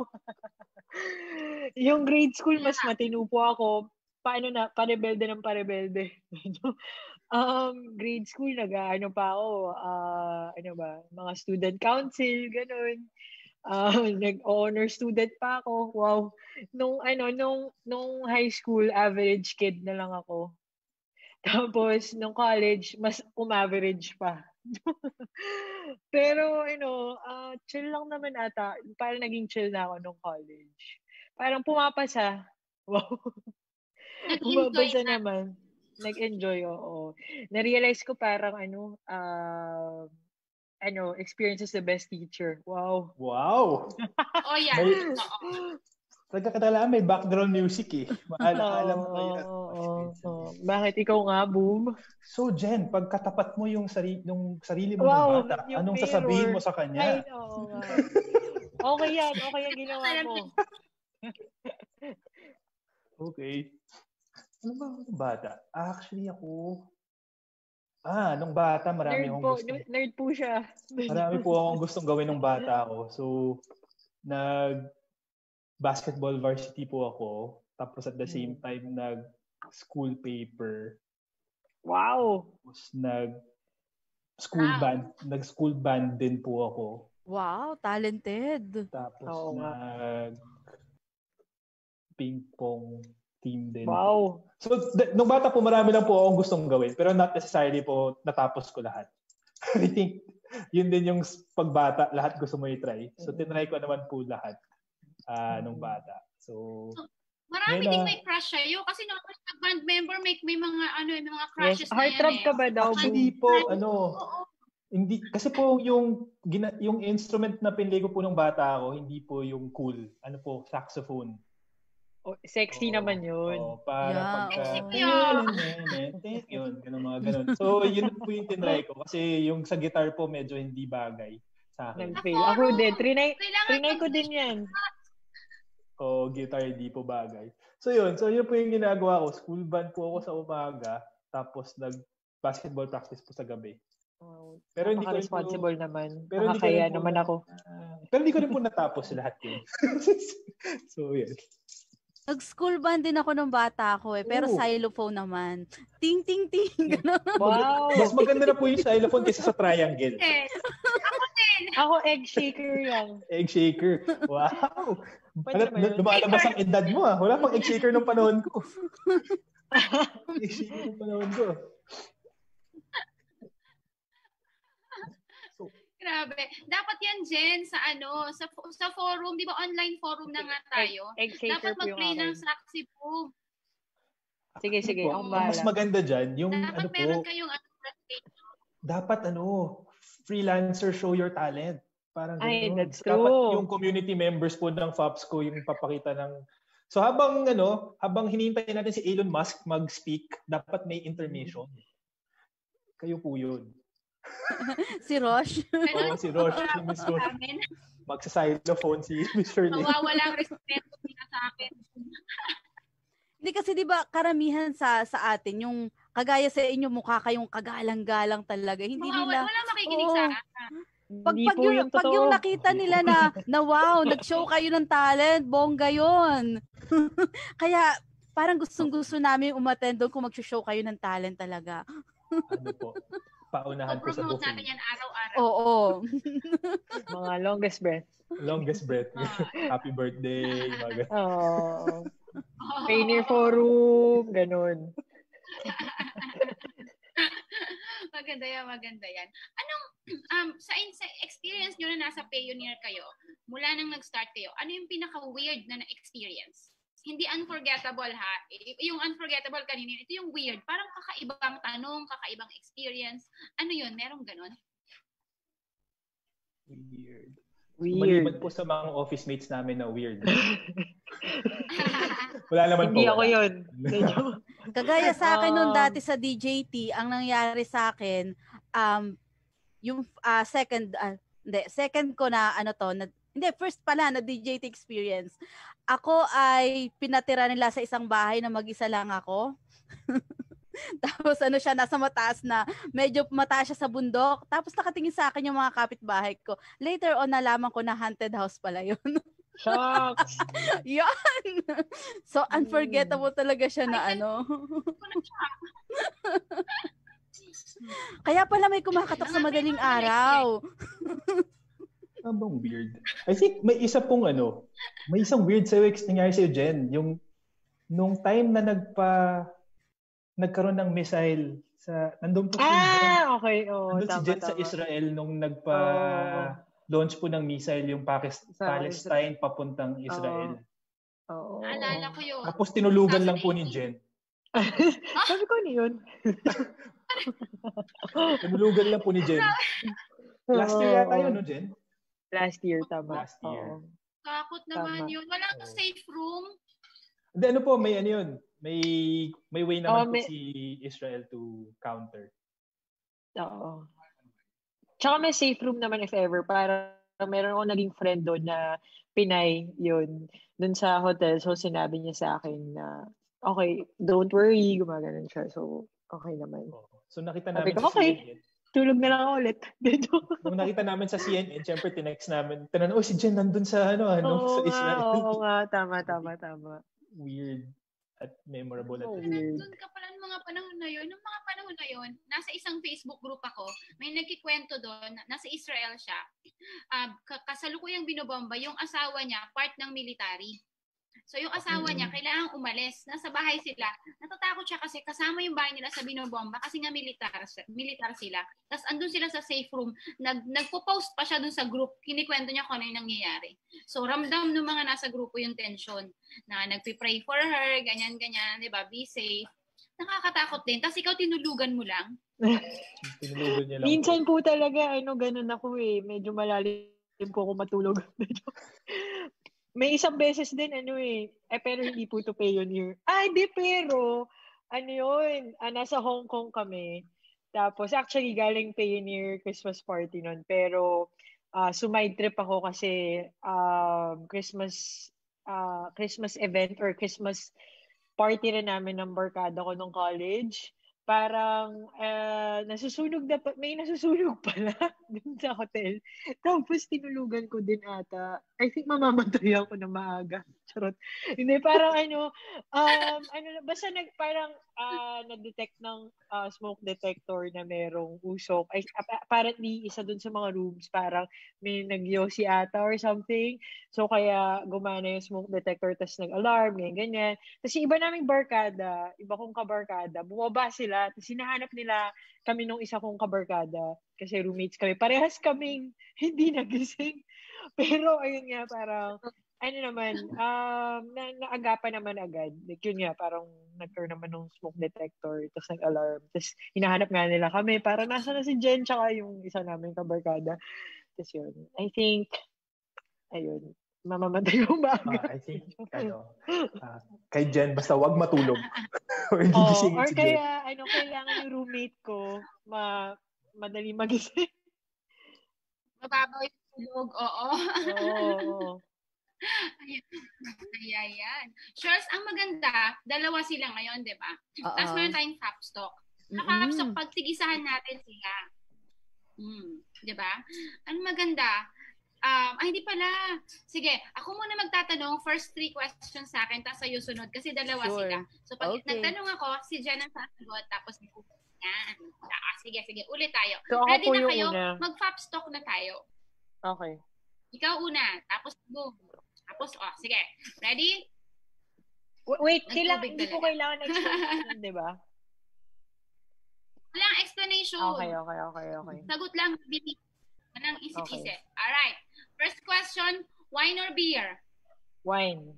Yung grade school, mas matino po ako. Paano na? Parebelde ng parebelde. um, grade school, nag-ano pa ako, uh, ano ba? Mga student council, ganun. Uh, nag-honor student pa ako. Wow. Nung, ano, nung, nung high school, average kid na lang ako. Tapos, nung college, mas um-average pa. Pero, ano, uh, chill lang naman ata. Parang naging chill na ako nung college. Parang pumapasa. Wow. Pumapasa naman. Nag-enjoy, oo. Na-realize ko parang, ano, uh, ano, experience is the best teacher. Wow. Wow. Oh, yeah. May, Nagkakatalaan, may background music eh. Maala-ala mo kaya. Oo. Oh. Bakit ikaw nga, Boom? So, Jen, pagkatapat mo yung sarili, yung sarili mo wow, ng bata, yung anong mirror. sasabihin mo sa kanya? Ay, oo nga. Okay yan. Okay yan ginawa mo. Okay. Ano ba ang bata? Actually, ako... Ah, nung bata, marami nerd akong po, gusto. Nerd po siya. Marami po akong gustong gawin nung bata ako. So, nag-basketball varsity po ako. Tapos at the same time, nag-school paper. Wow! Tapos nag-school Wow. band. Nag-school band din po ako. Wow, talented. Tapos Oo nga. nag-ping pong team din. Wow! So, d- nung bata po, marami lang po akong gustong gawin. Pero not necessarily po natapos ko lahat. I think, yun din yung pagbata, lahat gusto mo i-try. So, tinry ko naman po lahat uh, nung bata. So, marami ding may crush sa'yo. Kasi nung band member, may, may mga, ano, may mga crushes yes. na yan Heartthrob eh. ka ba daw? Actually po, ano, hindi, kasi po yung, gina, yung instrument na pinili ko po nung bata ako, hindi po yung cool. Ano po, saxophone. Oh, sexy oh, naman yun. Oh, para yeah, pagka... oh. yun, ganun mga ganun. So, yun po yung tinry ko. Kasi yung sa guitar po, medyo hindi bagay sa akin. Nag-fail. Ako din. Trinay, trinay ko din yan. Oh, guitar hindi po bagay. So, yun. So, yun po yung ginagawa ko. School band po ako sa umaga. Tapos, nag-basketball practice po sa gabi. Oh, pero hindi ko responsible po, naman. Pero hindi ko Nakakaya po, naman ako. Uh, pero hindi ko rin po natapos lahat yun. So, yes. Nag-school band din ako nung bata ako eh, pero Ooh. xylophone naman. Ting, ting, ting. Wow! Mas maganda na po yung xylophone kaysa sa triangle. Yes. Ako din. Ako egg shaker yan. Egg shaker. Wow! Ano, lumalabas ang edad mo ah. Wala pang egg shaker nung panahon ko. Egg shaker nung panahon ko. Grabe. Dapat yan, Jen, sa ano, sa sa forum, di ba online forum na nga tayo? Egg, egg dapat mag-play ng saxophone. Sige, sige. Po, ang mas maganda dyan, yung dapat ano po. Dapat meron kayong ano, dapat ano, freelancer show your talent. Parang Ay, gano'n. that's Dapat true. yung community members po ng FOPSCo yung papakita ng... So habang ano, habang hinihintay natin si Elon Musk mag-speak, dapat may intermission. Kayo po yun. Si Rosh. Oo, si Rosh. Si Miss Rosh. Magsa-xylophone si Miss Shirley. Mawawalang respeto nila sa akin. Hindi kasi 'di ba karamihan sa sa atin yung kagaya sa inyo mukha kayong kagalang-galang talaga. Hindi Mukha, nila wala makikinig sa akin. Pag, pag, yung, pag yung nakita nila na, na wow, nag-show kayo ng talent, bongga yun. Kaya parang gustong-gusto namin umattend doon kung mag-show kayo ng talent talaga. Ano po? Paunahan po sa promote buffet. natin yan araw-araw. Oo. Mga longest breath. Longest breath. Happy birthday. Mga oh. Payoneer forum. Ganun. Maganda yan, maganda yan. Anong, um, sa, sa experience nyo na nasa Payoneer kayo, mula nang nag-start kayo, ano yung pinaka-weird na na-experience? Hindi unforgettable ha. Yung unforgettable kanina, ito yung weird. Parang kakaibang tanong, kakaibang experience. Ano yun? Merong ganon? Weird. Weird. Maliban po sa mga office mates namin na weird. Wala naman Hindi po. Hindi ako yun. Kagaya sa akin noon dati sa D J T, ang nangyari sa akin, um, yung uh, second, uh, hindi, second ko na ano to, na, hindi, first pala na D J T experience. Ako ay pinatira nila sa isang bahay na mag-isa lang ako. Tapos ano siya, nasa mataas na, medyo mataas siya sa bundok. Tapos nakatingin sa akin yung mga kapitbahay ko. Later on, nalaman ko na haunted house pala yun. Shucks! Yan! So, unforgettable talaga siya na ano. Kaya pala may kumakatok sa madaling araw. Ang bang weird? I think may isa pong ano, may isang weird sa'yo, nangyari sa'yo, Jen. Yung, nung time na nagpa, nagkaroon ng missile sa, nandun po si ah, Jen. okay. Oh, nandun tama, si Jen tama. sa Israel nung nagpa, oh. launch po ng missile yung Pakist- Palestine Israel. Papuntang Israel. Oo. Oh. Naalala ko yun. Tapos tinulugan lang po ni Jen. Sabi ko ni yun. Tinulugan lang po ni Jen. Last year yata yun, no, Jen? Last year, tama. Last year. Takot naman tama. Yun. Wala kang safe room? Hindi, ano po, may ano yun. May, may way naman Oh, po may- si Israel to counter. Oo. Tsaka may safe room naman if ever. Para meron akong naging friend doon na Pinay yun. Doon sa hotel. So, sinabi niya sa akin na, okay, don't worry. Gumaganon siya. So, okay naman. Oh. So nakita Sabi namin ko, sa okay. C N N. Tulog na lang ako ulit. Nung nakita namin sa C N N, syempre tinext namin. Tinanong, oh, si Jen nandun sa, ano, ano, Oo sa nga, Israel. oo nga. Tama, tama, tama. Weird at memorable. Oh, at weird. Nandun ka pala ng mga panahon na yun. Nung mga panahon na yun, nasa isang Facebook group ako, may nagkikwento doon, nasa Israel siya. Uh, kasalukuyang binobomba, yung asawa niya, part ng military. So yung asawa niya, kailangang umalis. Nasa bahay sila. Natatakot siya kasi kasama yung bahay nila sa binobomba kasi nga militar, militar sila. Tapos andun sila sa safe room. Nag, nagpo-post pa siya dun sa group. Kinikwento niya kung ano yung nangyayari. So ramdam ng mga nasa grupo yung tension na nagpi-pray for her, ganyan-ganyan, di ba? Be safe. Nakakatakot din. Tapos ikaw tinulugan mo lang. Tinulugan niya lang. Minsan po talaga, ano, ganun ako eh. Medyo malalim po ako matulog. May isang beses din, ano eh, eh pero hindi po to Payoneer. Ah, hindi, pero, ano yun, ah, nasa Hong Kong kami. Tapos, actually, galing Payoneer Christmas party nun. Pero, uh, sumide trip ako kasi um, Christmas uh, Christmas event or Christmas party rin namin ng barkada ko nung college. Parang uh, nasusunog na, may nasusunog pala dun sa hotel. Tapos tinulugan ko din ata. I think mamamatay ako na maaga. Charot. Hindi, parang ano, um, ano, basta nag, parang uh, na-detect ng uh, smoke detector na merong usok. Ay, apparently, isa dun sa mga rooms, parang may nagyosi ata or something. So, kaya gumana yung smoke detector, tas nag-alarm, ganyan, ganyan. Tapos yung iba naming barkada, iba kong kabarkada, bumaba sila, tapos hinahanap nila kami nung isa kong kabarkada, kasi roommates kami. Parehas kaming hindi nagising. Pero, ayun nga, parang, ano naman, um, na, naagapan naman agad. Like, yun nga, parang nagkaroon naman ng smoke detector, tapos nag-alarm. Tapos, hinahanap nga nila kami, parang nasa na si Jen, tsaka yung isa namin kabarkada. Tapos yun, I think, ayun, mamamatay yung maaga. Uh, I think, ano, uh, kay Jen, basta wag matulog. or oh, or si kaya, Jen. ano, kailangan yung roommate ko, ma, madali magising. Mababaw yung tulog, oo. Oo, oo. Ayan. Charles, ang maganda, dalawa sila ngayon, di ba? Tapos meron tayong FOPSTalk. Sa FOPSTalk, pagtigisahan natin sila. Hmm, di ba? Ang maganda, um, ay, hindi pala. Sige, ako muna magtatanong, first three questions sa akin, tapos sa'yo sunod, kasi dalawa sure. sila. So, pag okay. nagtanong ako, si Jen ang sasagot, tapos yan. Ah, sige, sige, ulit tayo. So, ready na kayo? Una. Mag-FOPSTalk na tayo. Okay. Ikaw una, tapos boom. Tapos, oh, sige. Ready? Wait, kailangan, hindi ko kailangan na explanation, di ba? Walang explanation. Okay, okay, okay, okay. Sagot lang, bibi. Walang isip-isip. Okay. Alright. First question, wine or beer? Wine.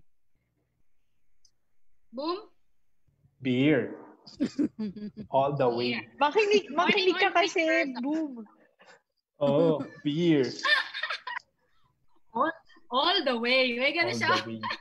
Boom? Beer. All the way. Makinig, makinig ka kasi, boom. Oh, beer. All, all the way. May gano'n siya.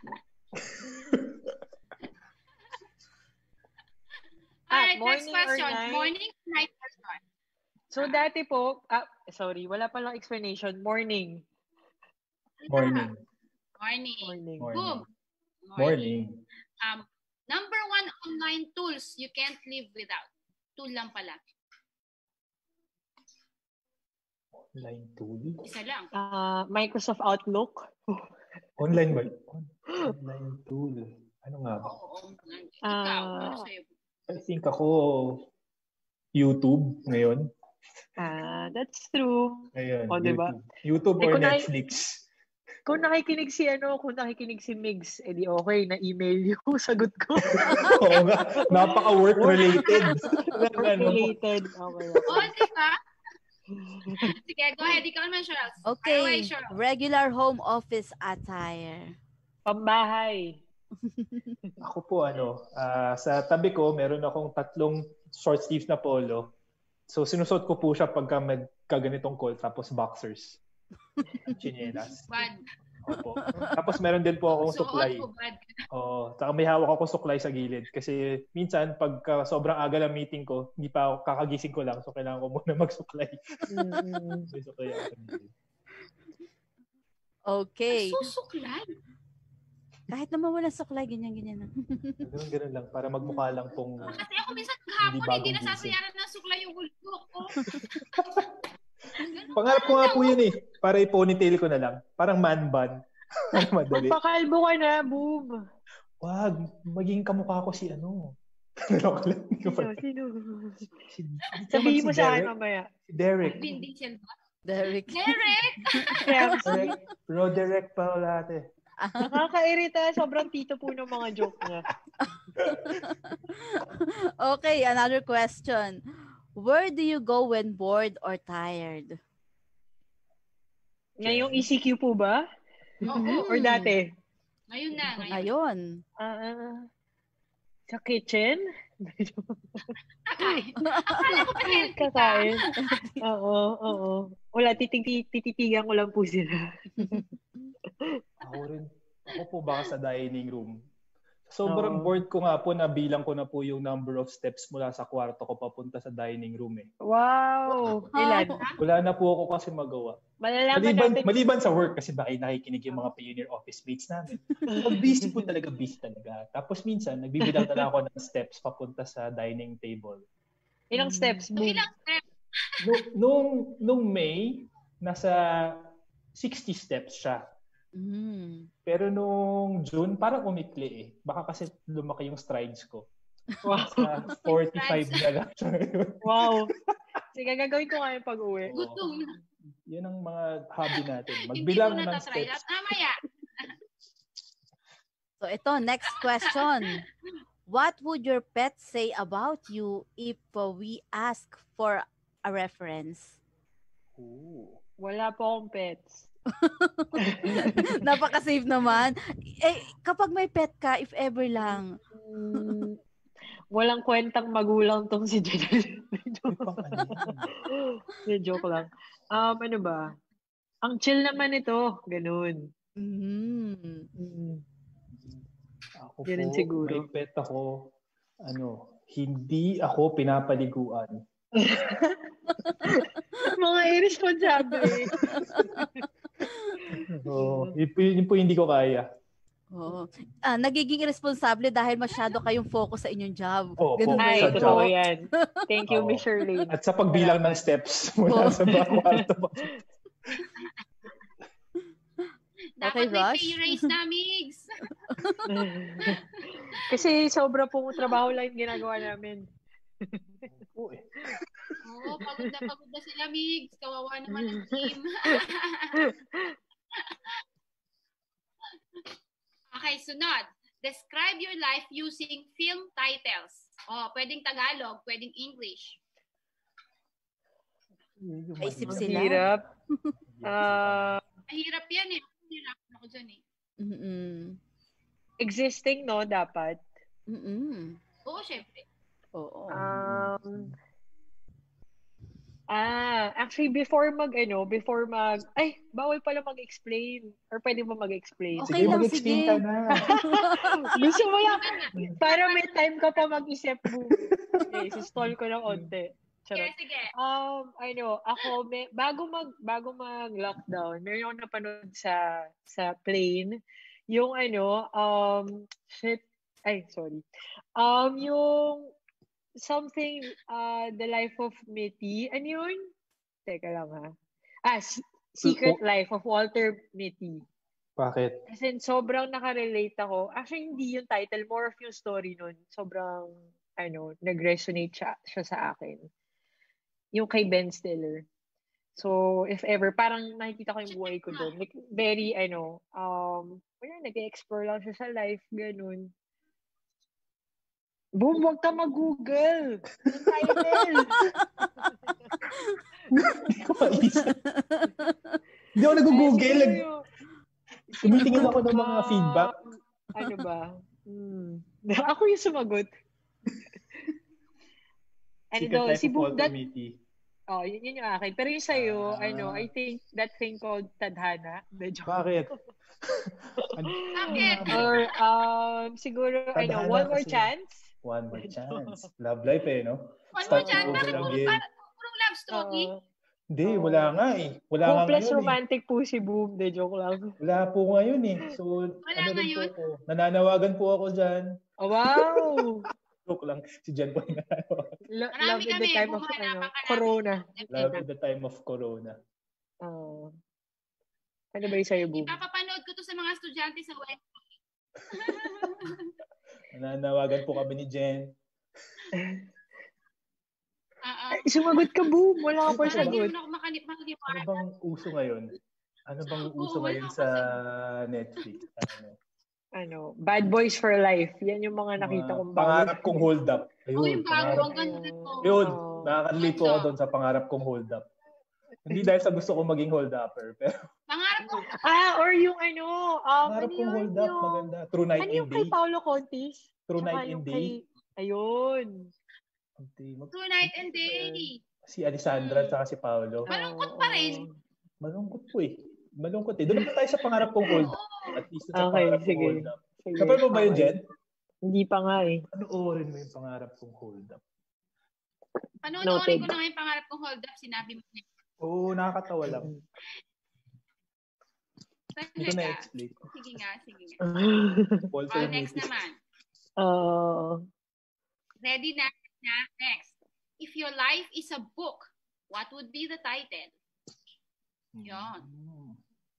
Alright, next question. Morning or night person? So, dati po, ah, sorry, wala palang explanation. Morning. Morning. Morning. Morning. Boom. Morning. Morning. Um, number one online tools you can't live without. Tool lang pala. Online tool? Isa lang. Uh, Microsoft Outlook. Online ba? Online tool. Ano nga ba? Oo. Ikaw, uh, ano sa'yo? I think ako YouTube ngayon. Ah, uh, that's true. Ayun, o, diba? YouTube, YouTube eh, or Netflix. Na, kung nakikinig si ano, kung nakikinig si Migs, edi okay, na-email yung sagot ko. Oo nga, napaka-work related. Work-related. Okay, okay. Oh, diba? Sige, go ahead. Ikaw naman, Charles. Okay, away, Charles. Regular home office attire. Pambahay. Ako po, ano, uh, sa tabi ko, meron akong tatlong short sleeves na polo. So, sinusot ko po siya pagka magkaganitong call, tapos boxers. Chinelas. One. Opo. Tapos meron din po akong So, suklay. all bad. Oo. Saka may hawak ako suklay sa gilid. Kasi minsan, pagka sobrang aga ng meeting ko, hindi pa ako, kakagising ko lang. So, kailangan ko muna magsuklay. Mm-mm. May suklay ako sa gilid. Okay. Nasusuklay. Kahit naman walang suklay, ganyan-ganyan lang. Ganun, ganun lang. Para magmukha lang pong Kasi ako minsan hindi kahapon hindi bagong gising. nasasayaran ng suklay yung ulo ko. Pangarap ko nga po yun eh. Para i-ponytail ko na lang. Parang man bun. Para madali. Magpakalbo ka na, boom. Wag, maging kamukha ko si ano. Naloko lang. Hindi ko pa. Sino, sino? Si, Sabihin mo si sa akin Derek. mamaya. Si Derek. Vin Diesel ba? Derek. Derek! Derek. Roderick pa wala ate. Nakakairita. Sobrang tito po ng mga joke niya. Okay, another question. Where do you go when bored or tired? Ngayong E C Q po ba? Oo. Or dati? Ngayon na, ngayon. Ngayon. Ah, sa kitchen? Kakain. Akala ko pa healthy ka. Kakain. Oo, oo. Wala, titig- tititigan ko lang po sila. Ako rin. Ako po baka sa dining room. Sobrang Oo. bored ko nga po na bilang ko na po yung number of steps mula sa kwarto ko papunta sa dining room eh. Wow! Ilan? Wala na po ako kasi magawa. Malalaman Maliban, natin. maliban sa work kasi baka nakikinig yung mga Payoneer office mates namin. Pag busy po talaga, busy talaga. Tapos minsan, nagbibilang na lang ako ng steps papunta sa dining table. Ilang steps, So, boom? ilang steps? Nung, nung, nung May, nasa sixty steps siya. Mm. Pero nung June, parang umikli eh. Baka kasi lumaki yung strides ko. Wow. Sa forty-five na lang. Wow. Sige, gagawin ko nga yung pag-uwi. Gutom na. Yun ang mga hobby natin. Hindi Magbilang ko ng natatry. steps. Mamaya. So ito, next question. What would your pet say about you if uh, we ask for a reference? Ooh. Wala po akong pets. Napaka-safe naman. Eh, kapag may pet ka, if ever lang. Mm, walang kwentang magulang tong si Janelle. Joke lang. Um, ano ba? Ang chill naman ito. Ganun. Mm. Mm. Ako Ganun po, siguro. may pet ako, ano, hindi ako pinapaliguan. Mga irresponsible. So, yun po, yun po hindi ko kaya. Oh. Ah, nagiging irresponsible dahil masyado kayong focus sa inyong job. Opo. Ganun ba Ay, yun? totoo yan. Thank you, Oo. Miss Shirley. At sa pagbilang ng steps mula Oo. sa mga kwarto. Dapat Okay, may Rush? pay raise na, Migs. Kasi sobra pong trabaho lang yung ginagawa namin. Oo eh. Oo, pagod na pagod na sila, Migs. Kawawa naman ang team. Okay, sunod. Describe your life using film titles. Oh, pwedeng Tagalog, pwedeng English. Isip Ang sila. hirap. Ah, Mahirap yan eh. Mahirap ako dyan eh. Mm-mm. existing, no, dapat. Mm-mm. Oo, syempre. Oo. Um, ah, actually, before mag, ano, before mag, ay, bawal pala mag-explain. Or pwede ba mag-explain? Okay Sige, lang, mag-explain sige. ka na. Gusto mo lang, para may time ka pa mag-isip mo. Okay, si-stall ko ng onte. Sige, Charot. sige. Um, ano, ako, may, bago mag, bago mag-lockdown, meron akong napanood sa, sa plane, yung ano, um, shit, ay, sorry. Um, yung, something, uh, The Life of Mitty, ano yun? Teka lang ha. Ah, S- Secret Life of Walter Mitty. Bakit? Kasi sobrang nakarelate ako. Actually, hindi yung title, more of yung story nun. Sobrang, ano, nag-resonate siya, siya sa akin. Yung kay Ben Stiller. So, if ever, parang nakikita ko yung buhay ko doon. Like, very, ano, um, wala, nag-explore lang siya sa life, ganun. Boom, huwag ka mag-google. Yung title. Hindi ko maisip. Hindi ako nag-google. Ay, siguro, Tumitingin ako ng mga um, feedback. Ano ba? Hmm. Ako yung sumagot. Ano Secret daw, Life si of Boom, Walter that, Mitty. oh, yun, yun yung akin. Pero yung sa'yo, Ah. ano, I think that thing called Tadhana. Medyo. Bakit? Ano, Bakit? ano, Or, um, siguro, I know, Tadhana one more kasi. chance. One more chance. Love life eh, no? One more Starting chance? over Bakit puro, again. para, purong love story? Uh, Hindi, Oo. wala nga eh. Wala nga hopeless ngayon eh. romantic po si Boom. De, joke lang. Wala po ngayon eh. So, Wala ano rin po ngayon? ako. Nananawagan po ako dyan. Oh, wow! Joke lang. Si Jen po yung nananawagan. Lo- Marami love in the kami, time of buhanapan ano, ka namin. corona. Love in the time of corona. Oh. Ano ba yung sa'yo, Boom? Ipapapanood ko to sa mga estudyante sa web. Nananawagan po kami ni Jen. Oo. Ay, sumagot ka, Boom. Wala ka pa Parang hindi sagot. mo na ako makanip Ano makaniwala. bang uso ngayon? Ano bang uso Oo, wala ngayon ako sa sa- Netflix? Ano? Ano, Bad Boys for Life. Yan yung mga nakita Mga kong pangarap bago. kong hold up. Oh, Ayun, yung bago. pangarap. Ang ganda to. Yun, Oo. nakaka-relate po ako doon sa pangarap kong hold up. Hindi dahil sa gusto kong maging hold upper, pero Pangarap ko. Ah, or yung ano, um, pangarap ano kong yun, hold up, yung, maganda. True Night ano and yung kay Day. Paolo Contis? True Tsaka Night and yung Day. kay, ayun. Hindi, mag- True night and day. Si Alessandra Hmm. at si Paolo. Malungkot pa rin. Malungkot po eh. Malungkot eh. Doon naman tayo sa pangarap kong hold up. Oo. At least sa Okay, pangarap kong sige. hold up. Sige, Kapag mo ba yun, okay. Jen? Hindi pa nga eh. Panoorin mo yung pangarap kong hold up. Panoorin Noted. ko na nga yung pangarap kong hold up. Sinabi mo niya. Oo, nakakatawa lang. Hindi ko Talaga. na-explain. Sige nga, sige nga. Paul Oh, next Fernandez. naman. Oo. Ready na? na? Next. If your life is a book, what would be the title? Yun. Hmm.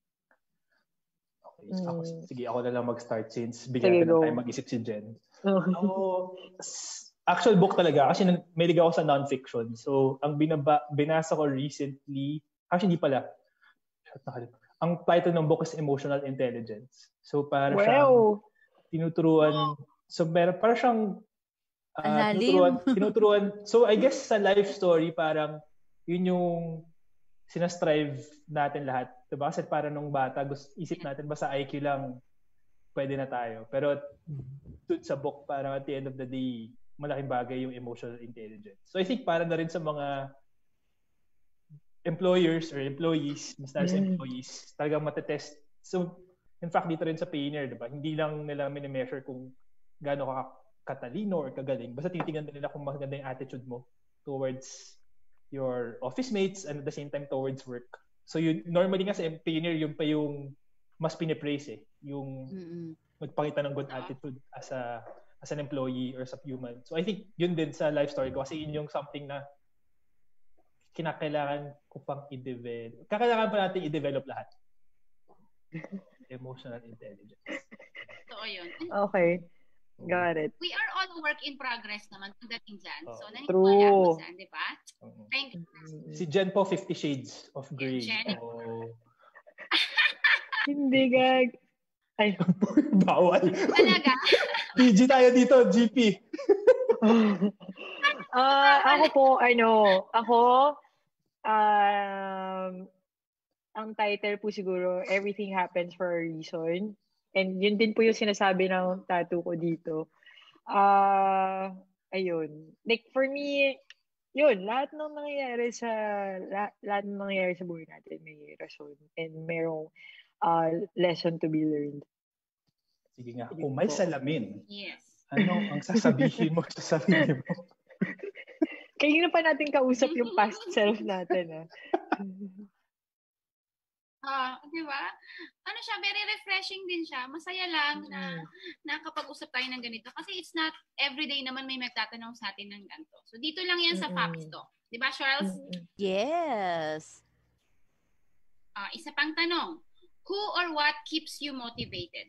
Okay. Ako, sige, ako na lang mag-start since bigyan Sige, ka ng go. time mag-isip si Jen. Ako, s- actual book talaga kasi nan- may ligaw ako sa non-fiction. So, ang binaba, binasa ko recently, actually hindi pala. Shut na Ang title ng book is Emotional Intelligence. So, para siyang Wow. tinuturuan, so meron, para siyang Ang uh, lalim. tinuturuan, tinuturuan, so I guess sa life story, parang yun yung sinastrive natin lahat. Diba? Kasi para nung bata, gusto, isip natin basta I Q lang, pwede na tayo. Pero dun sa book, parang at the end of the day, malaking bagay yung emotional intelligence. So I think para na rin sa mga employers or employees, mas na sa employees, talagang matetest. So, in fact, dito rin sa Payoneer, diba? Hindi lang nila minimeasure kung gaano ka katalino or kagaling. Basta tinitingnan nila kung maganda yung attitude mo towards your office mates and at the same time towards work. So, yun, normally nga sa Payoneer, yun pa yung mas pinipraise eh. Yung Mm-mm. magpakita ng good attitude as a as an employee or as a human. So, I think yun din sa life story ko kasi yun yung something na kinakailangan ko pang i-develop. Kakailangan pa natin i-develop lahat. Emotional intelligence. Totoo yun. Okay. Got it. We are all work in progress naman pagdating dyan. So, Oh. naniniwala True. ako dyan, di ba? Oo. Thank you. Si Jen po, Fifty Shades of Grey. Jen. Oh. Hindi, gag. Ay. Bawal. Talaga? P G tayo dito, G P. Ah, ako po, ano, ako, um, ang title po siguro, Everything Happens for a Reason. And yun din po yung sinasabi ng tattoo ko dito. Ah, ayun. Like, for me, yun, lahat ng nangyayari sa, lahat, lahat ng nangyayari sa buhay natin may rason and merong uh, lesson to be learned. Sige nga, kung may salamin, Yes. ano ang sasabihin mo sa sarili mo? Kaya na pa natin kausap yung past self natin. Ah. Ah, di ba? Ano siya, very refreshing din siya. Masaya lang na nakapag-usap tayo ng ganito. Kasi it's not everyday naman may magtatanong sa atin ng ganito. So, dito lang yan sa Mm-mm. FOPSTalk. Di ba, Charles? Yes. Ah, isa pang tanong. Who or what keeps you motivated?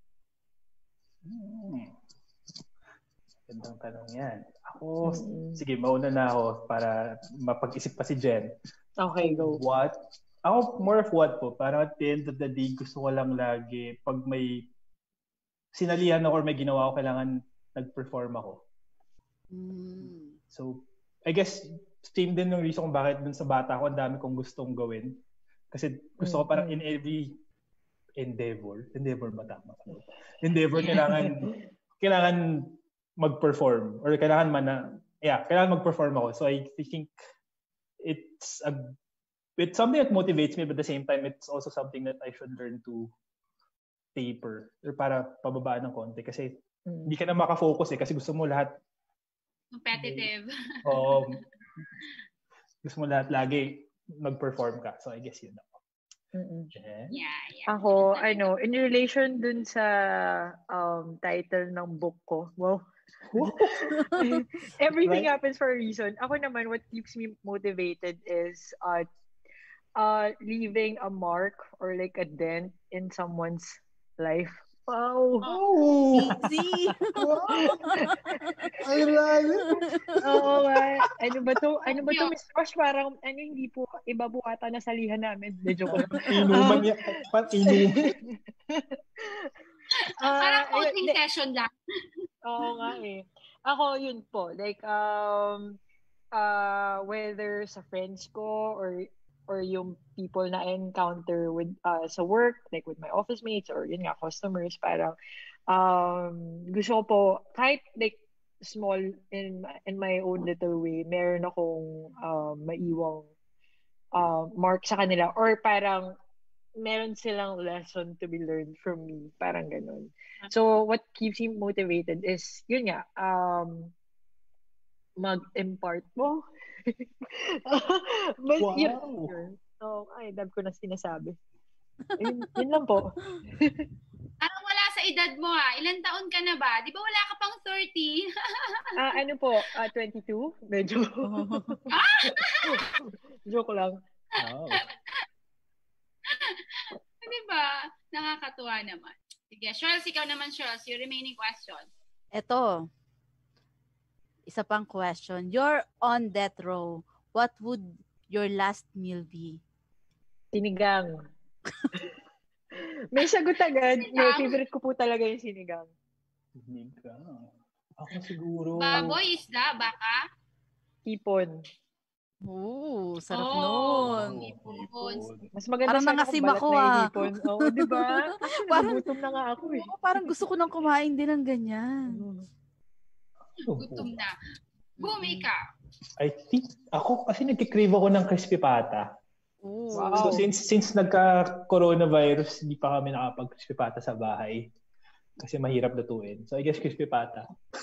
Hmm. Gandang tanong yan. Ako, Mm-mm. sige, mauna na ako para mapag-isip pa si Jen. Okay, go. What? Ako, more of what po. Parang at the end of the day, gusto ko lang lagi, pag may sinalihan ako or may ginawa ako, kailangan nag-perform ako. Mm. So, I guess, same din yung reason kung bakit dun sa bata ako, ang dami kong gustong gawin. Kasi gusto ko parang in every endeavor, endeavor ba tama? Endeavor, kailangan, kailangan mag-perform or kailangan man na, yeah, kailangan mag-perform ako. So, I think it's a it's something that motivates me, but at the same time, it's also something that I should learn to taper or para pababaan ng konti kasi Mm. hindi ka na makafocus eh kasi gusto mo lahat Competitive. Oo. Gusto mo lahat lagi mag-perform ka. So I guess yun ako. Mm-mm. Yeah. Yeah, yeah. Ako, ano, in relation dun sa um, title ng book ko, wow. Everything Right. happens for a reason. Ako naman, what keeps me motivated is uh, uh, leaving a mark or like a dent in someone's life. Wow! Oh! Easy! Ang lalim! Oo nga. Ano ba to? Ano ba to, Miss Rosh? Parang, ano, hindi po, iba po ata nasalihan namin. Medyo ko. Inuman niya. Parang inuman. Parang Ah, coaching ayun, session lang. Oo nga eh. Ako, yun po. Like, um, uh, whether sa friends ko or or yung people na I encounter with uh, sa work, like with my office mates or yun nga, customers, parang um, gusto ko po, kahit like small in in my own little way, meron akong um, maiwang uh, mark sa kanila or parang meron silang lesson to be learned from me. Parang ganun. So, what keeps me motivated is, yun nga, um, mag-impart mo. But, Wow. yun, yun. So, ay, dab ko na sinasabi. Yun, yun lang po. Parang wala sa edad mo ha. Ilan taon ka na ba? Di ba wala ka pang thirty? Ah, ano po, ah, twenty-two? Medyo. Joke lang. Wow. Di ba? Nakakatuwa naman. Sige, Charles, ikaw naman, Charles. Your remaining question. Eto. Isa pang question. You're on death row. What would your last meal be? Sinigang. May sagot agad. May favorite ko po talaga yung sinigang. Sinigang. Ako siguro. Baboy, isda, baka? Hipon. Oo, sarap Oh, nun. hipon. Mas maganda Parang sana nangasim kung balat ako, na yung ah. hipon. Oo, di ba? Parang- Nagutom na nga ako eh. Oo, parang gusto ko nang kumain din ng ganyan. Gutom na. Boom, ikaw. I think, ako kasi nagkikrave ako ng crispy pata. Ooh. Wow. So since since nagka-coronavirus, hindi pa kami nakapag-crispy pata sa bahay. Kasi mahirap lutuin. So I guess crispy pata.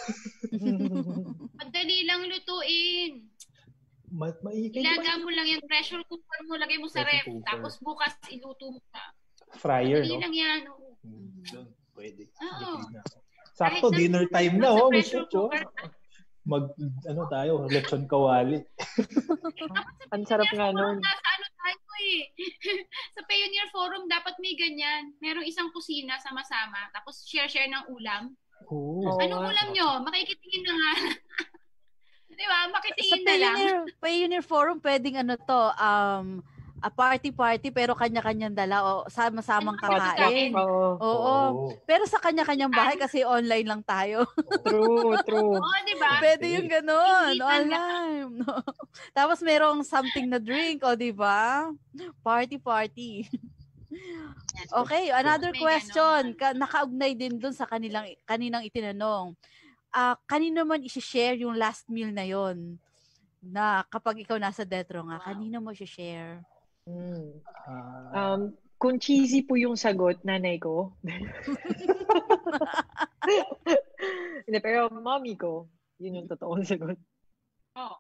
Madali lang lutuin. Ma- ma- Ilaga mo lang yung pressure cooker mo, lagay mo sa Pressure ref. cooker. Tapos bukas iluto mo na. Fryer, Madali no? lang yan. Oo. Hmm, yun, pwede. Oo. Nagkikrave na ako. Sakto, Kahit na- dinner time na, sa oh. pressure Miss Cho. cooker. Mag, ano tayo, lechon kawali. Ang sarap nga Forum, nun. nasa ano tayo eh. Sa Payoneer Forum, dapat may ganyan. Merong isang kusina sama-sama. Tapos share-share ng ulam. Oo. Oo. Anong ulam nyo? Makikitingin na nga. Di ba? Sa Makitingin na lang. Payoneer, Payoneer Forum, pwedeng ano to, um, a party-party pero kanya-kanyang dala o sama-samang Potluck. kakain. Oo. Oo. Pero sa kanya-kanyang bahay kasi online lang tayo. True, true. Oo, di ba? Pwede yung ganun, Hindi man online. No. Tapos merong something na drink, o di ba? Party-party. Okay, another May question. ganon. Ka- nakaugnay din dun sa kanilang kaninang itinanong. Ah, kanino man i-share yung last meal na yon? Na kapag ikaw nasa death row nga, Wow. kanino mo i-share? Mm. Ah, Um, kung cheesy po yung sagot, nanay ko. Hindi, pero mommy ko. Yun yung totoong sagot. Oo.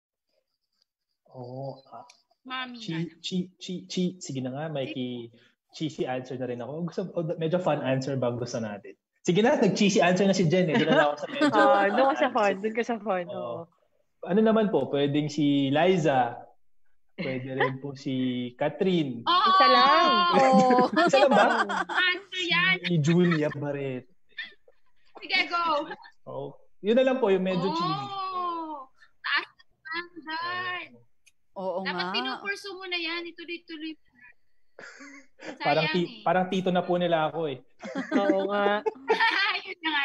oh, ah, Mami chi, na. chi, chi, chi. Sige na nga, Mikey. Cheesy answer na rin ako. Gusto, oh, medyo fun answer ba gusto natin? Sige na, nag-cheesy answer na si Jen eh. Doon na ako sa medyo. Ah, doon ka sa fun. Doon ka sa fun. Oo. Oo. Ano naman po, pwedeng si Liza. Pwede rin po si Catherine. Oo! Isa lang. Oh. Isa lang ba? Answer yan. Si Julia Barret. Sige, go. Oh, yun na lang po, yung medyo cheesy. Oh! Taas na standard. Oo Dapat nga. pinupursu mo na yan. Ituloy-tuloy. Sayang Parang, ti- eh. parang tito na po nila ako eh. Oo nga. Yun na nga.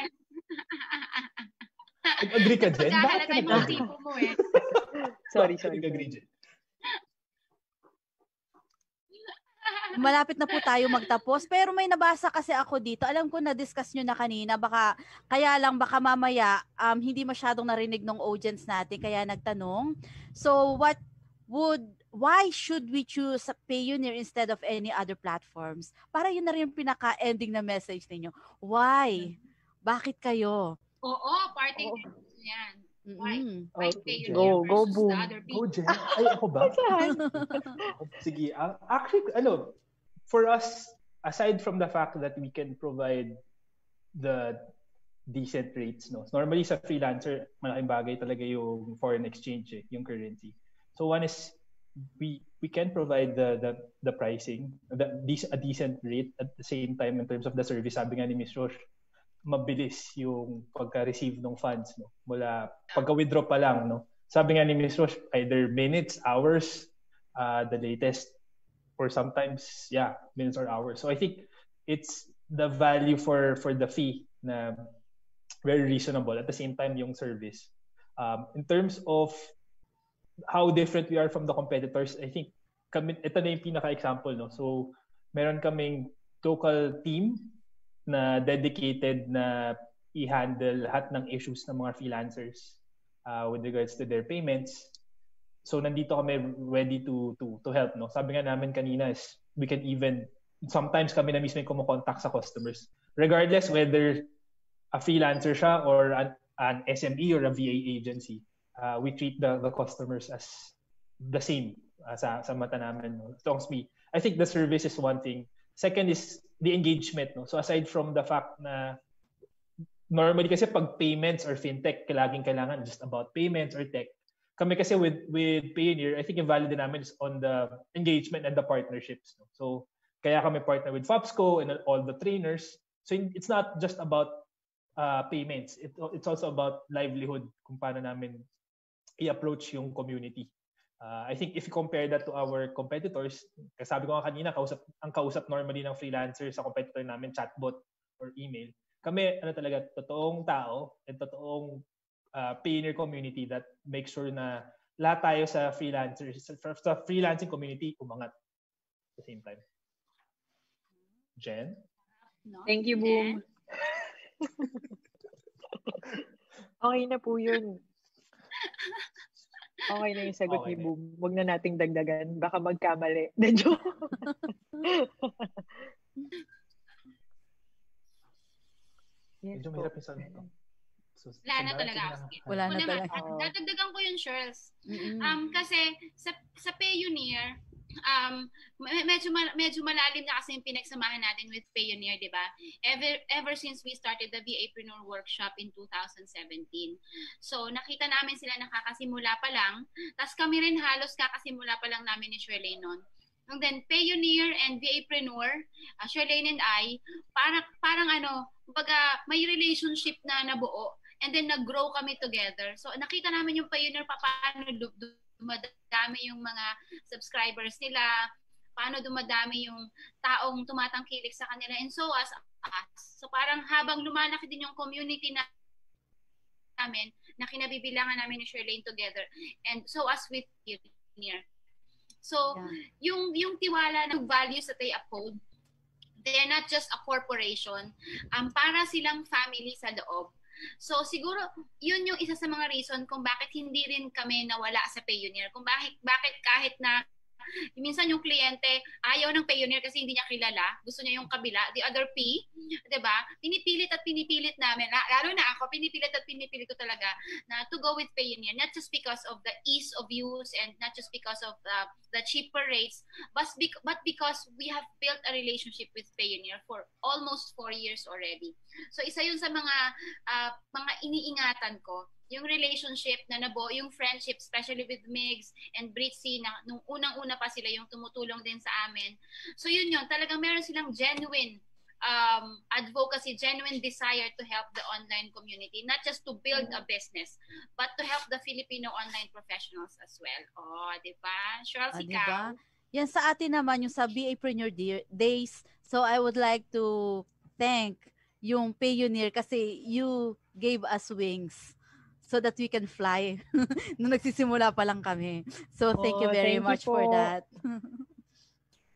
Nag-agree ka, Jen? Bakit ka Pagkahalata yung mga nag-agree? tipo mo eh. Sorry, Bakit sorry. nag-agree, sorry. Jen? Malapit na po tayo magtapos. Pero may nabasa kasi ako dito. Alam ko na-discuss nyo na kanina. Baka, kaya lang baka mamaya um, hindi masyadong narinig ng audience natin. Kaya nagtanong. So, what would why should we choose Payoneer instead of any other platforms? Para yun na rin yung pinaka-ending na message ninyo. Why? Bakit kayo? Oo, party Oo. yan. Why? Mm-mm. Why Oh, Payoneer go, go, versus boom. the other Go, people? Jen. Ay, ako ba? Saan? Sige. ah, Actually, ano, for us, aside from the fact that we can provide the decent rates, no? Normally sa freelancer, malaking bagay talaga yung foreign exchange, eh, yung currency. So one is we we can provide the the the pricing, the a decent rate at the same time in terms of the service. Sabi nga ni Miss Roche, mabilis yung pagka-receive ng funds, no? Mula pagka-withdraw pa lang, no? Sabi nga ni Miss Roche, either minutes, hours, uh, the latest, or sometimes, yeah, minutes or hours. So I think it's the value for for the fee na very reasonable. At the same time, yung service. Um, in terms of how different we are from the competitors, I think kami, ito na yung pinaka-example. No? So, meron kaming local team na dedicated na i-handle lahat ng issues ng mga freelancers uh, with regards to their payments. So, nandito kami ready to to to help. No? Sabi nga namin kanina is we can even, sometimes kami na mismo yung kumukontak sa customers. Regardless whether a freelancer siya or an, an S M E or a V A agency, uh, we treat the, the customers as the same uh, sa, sa mata namin. No? As long as we, I think the service is one thing. Second is the engagement. No? So aside from the fact na normally kasi pag payments or fintech, laging kailangan just about payments or tech. Kami kasi with with Payoneer, I think yung value din namin is on the engagement and the partnerships. No? So kaya kami partner with FOPSCo and all the trainers. So it's not just about uh, payments. It, it's also about livelihood, kung paano namin i-approach yung community. Uh, I think if you compare that to our competitors, kasabi ko nga kanina, kausap, ang kausap normally ng freelancer sa competitor namin, chatbot or email. Kami, ano talaga, totoong tao at totoong uh, Payoneer community that makes sure na lahat tayo sa freelancers, sa, sa freelancing community, umangat at the same time. Jen? No? Thank you, Boom. Okay na po yun. Okay na yung sagot Okay ni na. Boom. Huwag na nating dagdagan. Baka magkamali. Na joke. Yes Medyo po. mahirap yung sagot to. So, Wala na sandali, talaga. sige na. Sige. Wala Ako na naman, talaga. Oo. dadagdagan ko yun, Charles. Mm-mm. Um, kasi sa, sa Payoneer, um, me- medyo, ma- medyo malalim na kasi yung pinagsamahan natin with Payoneer, di ba? Ever, ever since we started the VApreneur Workshop in two thousand seventeen. So, nakita namin sila nakakasimula pa lang. Tapos kami rin halos kakasimula pa lang namin ni Shirley noon. And then, Payoneer and VApreneur, uh, Shirley and I, parang, parang ano, kumbaga, may relationship na nabuo. And then, nag-grow kami together. So, nakita namin yung Payoneer pa paano dumadami yung mga subscribers nila, paano dumadami yung taong tumatangkilik sa kanila, and so as us. So, parang habang lumalaki din yung community na namin, na kinabibilangan namin ni Shirley together. And so as with Payoneer. So, Yeah. yung yung tiwala ng values that they uphold, they're not just a corporation, um, para silang family sa loob. So siguro yun yung isa sa mga reason kung bakit hindi rin kami nawala sa Payoneer. Kung bakit bakit kahit na minsan yung kliyente ayaw ng Payoneer kasi hindi niya kilala, gusto niya yung kabila, the other P, 'di ba? Pinipilit at pinipilit namin, lalo na ako, pinipilit at pinipilit ko talaga na to go with Payoneer, not just because of the ease of use and not just because of uh, the cheaper rates, but but because we have built a relationship with Payoneer for almost four years already. So isa yun sa mga uh, mga iniingatan ko, yung relationship na nabuo, yung friendship, especially with Migs and Britzy, na nung unang-una pa sila yung tumutulong din sa amin. So yun yun, talagang meron silang genuine um, advocacy, genuine desire to help the online community, not just to build a business, but to help the Filipino online professionals as well. Oh, di ba? Charles, Ah, ikaw? diba? Yan sa atin naman, yung sa VApreneur Days. So I would like to thank yung Payoneer kasi you gave us wings so that we can fly nung nagsisimula pa lang kami. So thank you Oh, very thank you much for po. that.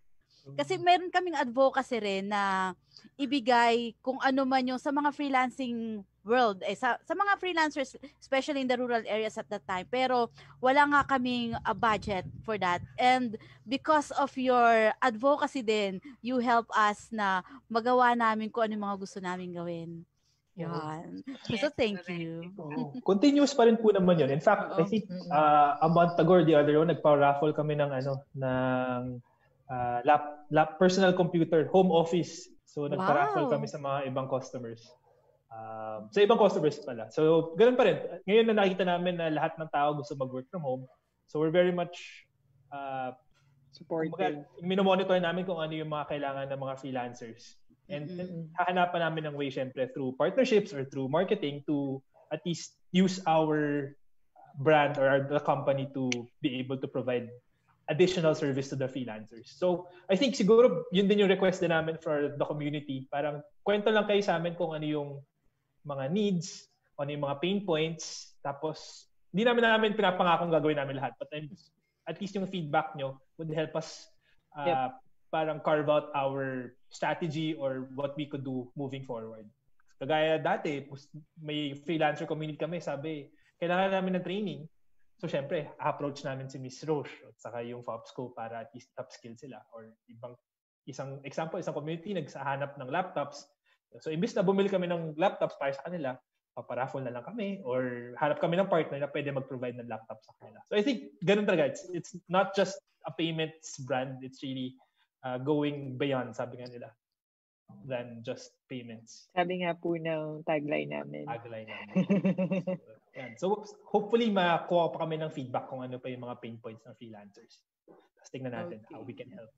Kasi meron kaming advocacy rin na ibigay kung ano man yung sa mga freelancing world, eh, sa, sa mga freelancers, especially in the rural areas at that time. Pero wala nga kaming a budget for that. And because of your advocacy din, you help us na magawa namin kung ano yung mga gusto namin gawin. Yan. Yes, So, thank correct. you. Oh, continuous pa rin po naman yun. In fact, I think uh, a month ago or the other one, nagpa-raffle kami ng ano, ng uh, lap, lap, personal computer, home office. So, nagpa-raffle Wow. kami sa mga ibang customers. Um, sa ibang customers pala. So, ganun pa rin. Ngayon na nakita namin na lahat ng tao gusto mag-work from home. So, we're very much uh, supportive. Minomonitor namin kung ano yung mga kailangan ng mga freelancers. And, mm-hmm. and hahanapan namin ng way, syempre, through partnerships or through marketing to at least use our brand or our, the company to be able to provide additional service to the freelancers. So, I think siguro yun din yung request din namin for the community. Parang kwento lang kayo sa amin kung ano yung mga needs, ano yung mga pain points. Tapos, hindi namin namin pinapangakong gagawin namin lahat. But at least yung feedback nyo would help us uh, yep. parang carve out our strategy or what we could do moving forward. Kagaya dati, may freelancer community kami, sabi, kailangan namin ng training. So, syempre, approach namin si Miss Roche at saka yung FOPSCo para at least upskill sila. Or ibang, isang example, isang community nagsahanap ng laptops. So, imbis na bumili kami ng laptops para sa kanila, paparaffle na lang kami or hanap kami ng partner na pwede mag-provide ng laptop sa kanila. So, I think, ganun talaga. It's, it's not just a payments brand. It's really Uh, going beyond, sabi nga nila, than just payments. Sabi nga po ng tagline namin. Tagline namin. so, yan. So, hopefully, makuha pa kami ng feedback kung ano pa yung mga pain points ng freelancers. Tapos tingnan natin okay. how we can help.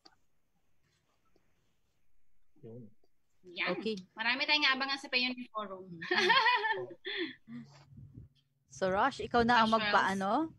Yun. Yan. Okay. Marami tayong abangan sa Payoneer Forum. So, Rosh, ikaw na ang magpaano?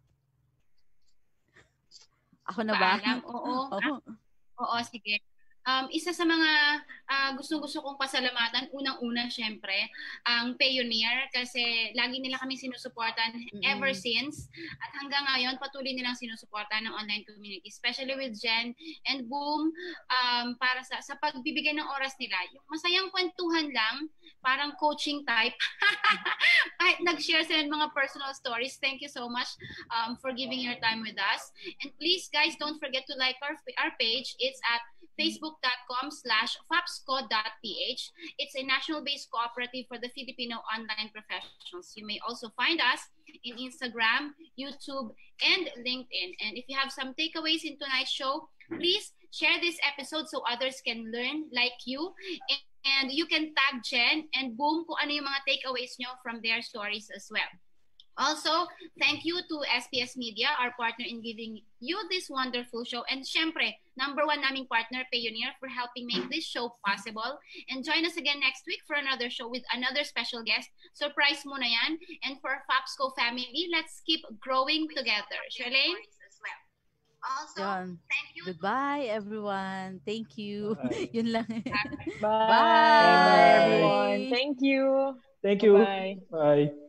Ako na ba? Paalam, oo. Oh. Oo, sige. Um, isa sa mga uh, gustong-gusto kong pasalamatan, unang-una, syempre, ang Payoneer kasi lagi nila kami sinusuportan mm-hmm. ever since. At hanggang ngayon, patuloy nilang sinusuportan ng online community, especially with Jen and Boom, um, para sa, sa pagbibigay ng oras nila. Yung masayang kwentuhan lang, parang coaching type. Kahit nag-share sila ng mga personal stories, thank you so much um, for giving your time with us. And please, guys, don't forget to like our, our page. It's at facebook.com slash FOPSCo.ph. It's a national-based cooperative for the Filipino online professionals. You may also find us in Instagram, YouTube, and LinkedIn. And if you have some takeaways in tonight's show, please share this episode so others can learn like you. And you can tag Jen and Boom kung ano yung mga takeaways nyo from their stories as well. Also, thank you to S P S Media, our partner in giving you this wonderful show. And syempre, number one naming partner, Payoneer, for helping make this show possible. And join us again next week for another show with another special guest. Surprise mo na yan. And for FOPSCo family, let's keep growing together. Charlene? Also, Yan. thank you. Goodbye, everyone. Thank you. Bye. Yun lang. Bye. Bye, everyone. Thank you. Thank you. Bye. Bye.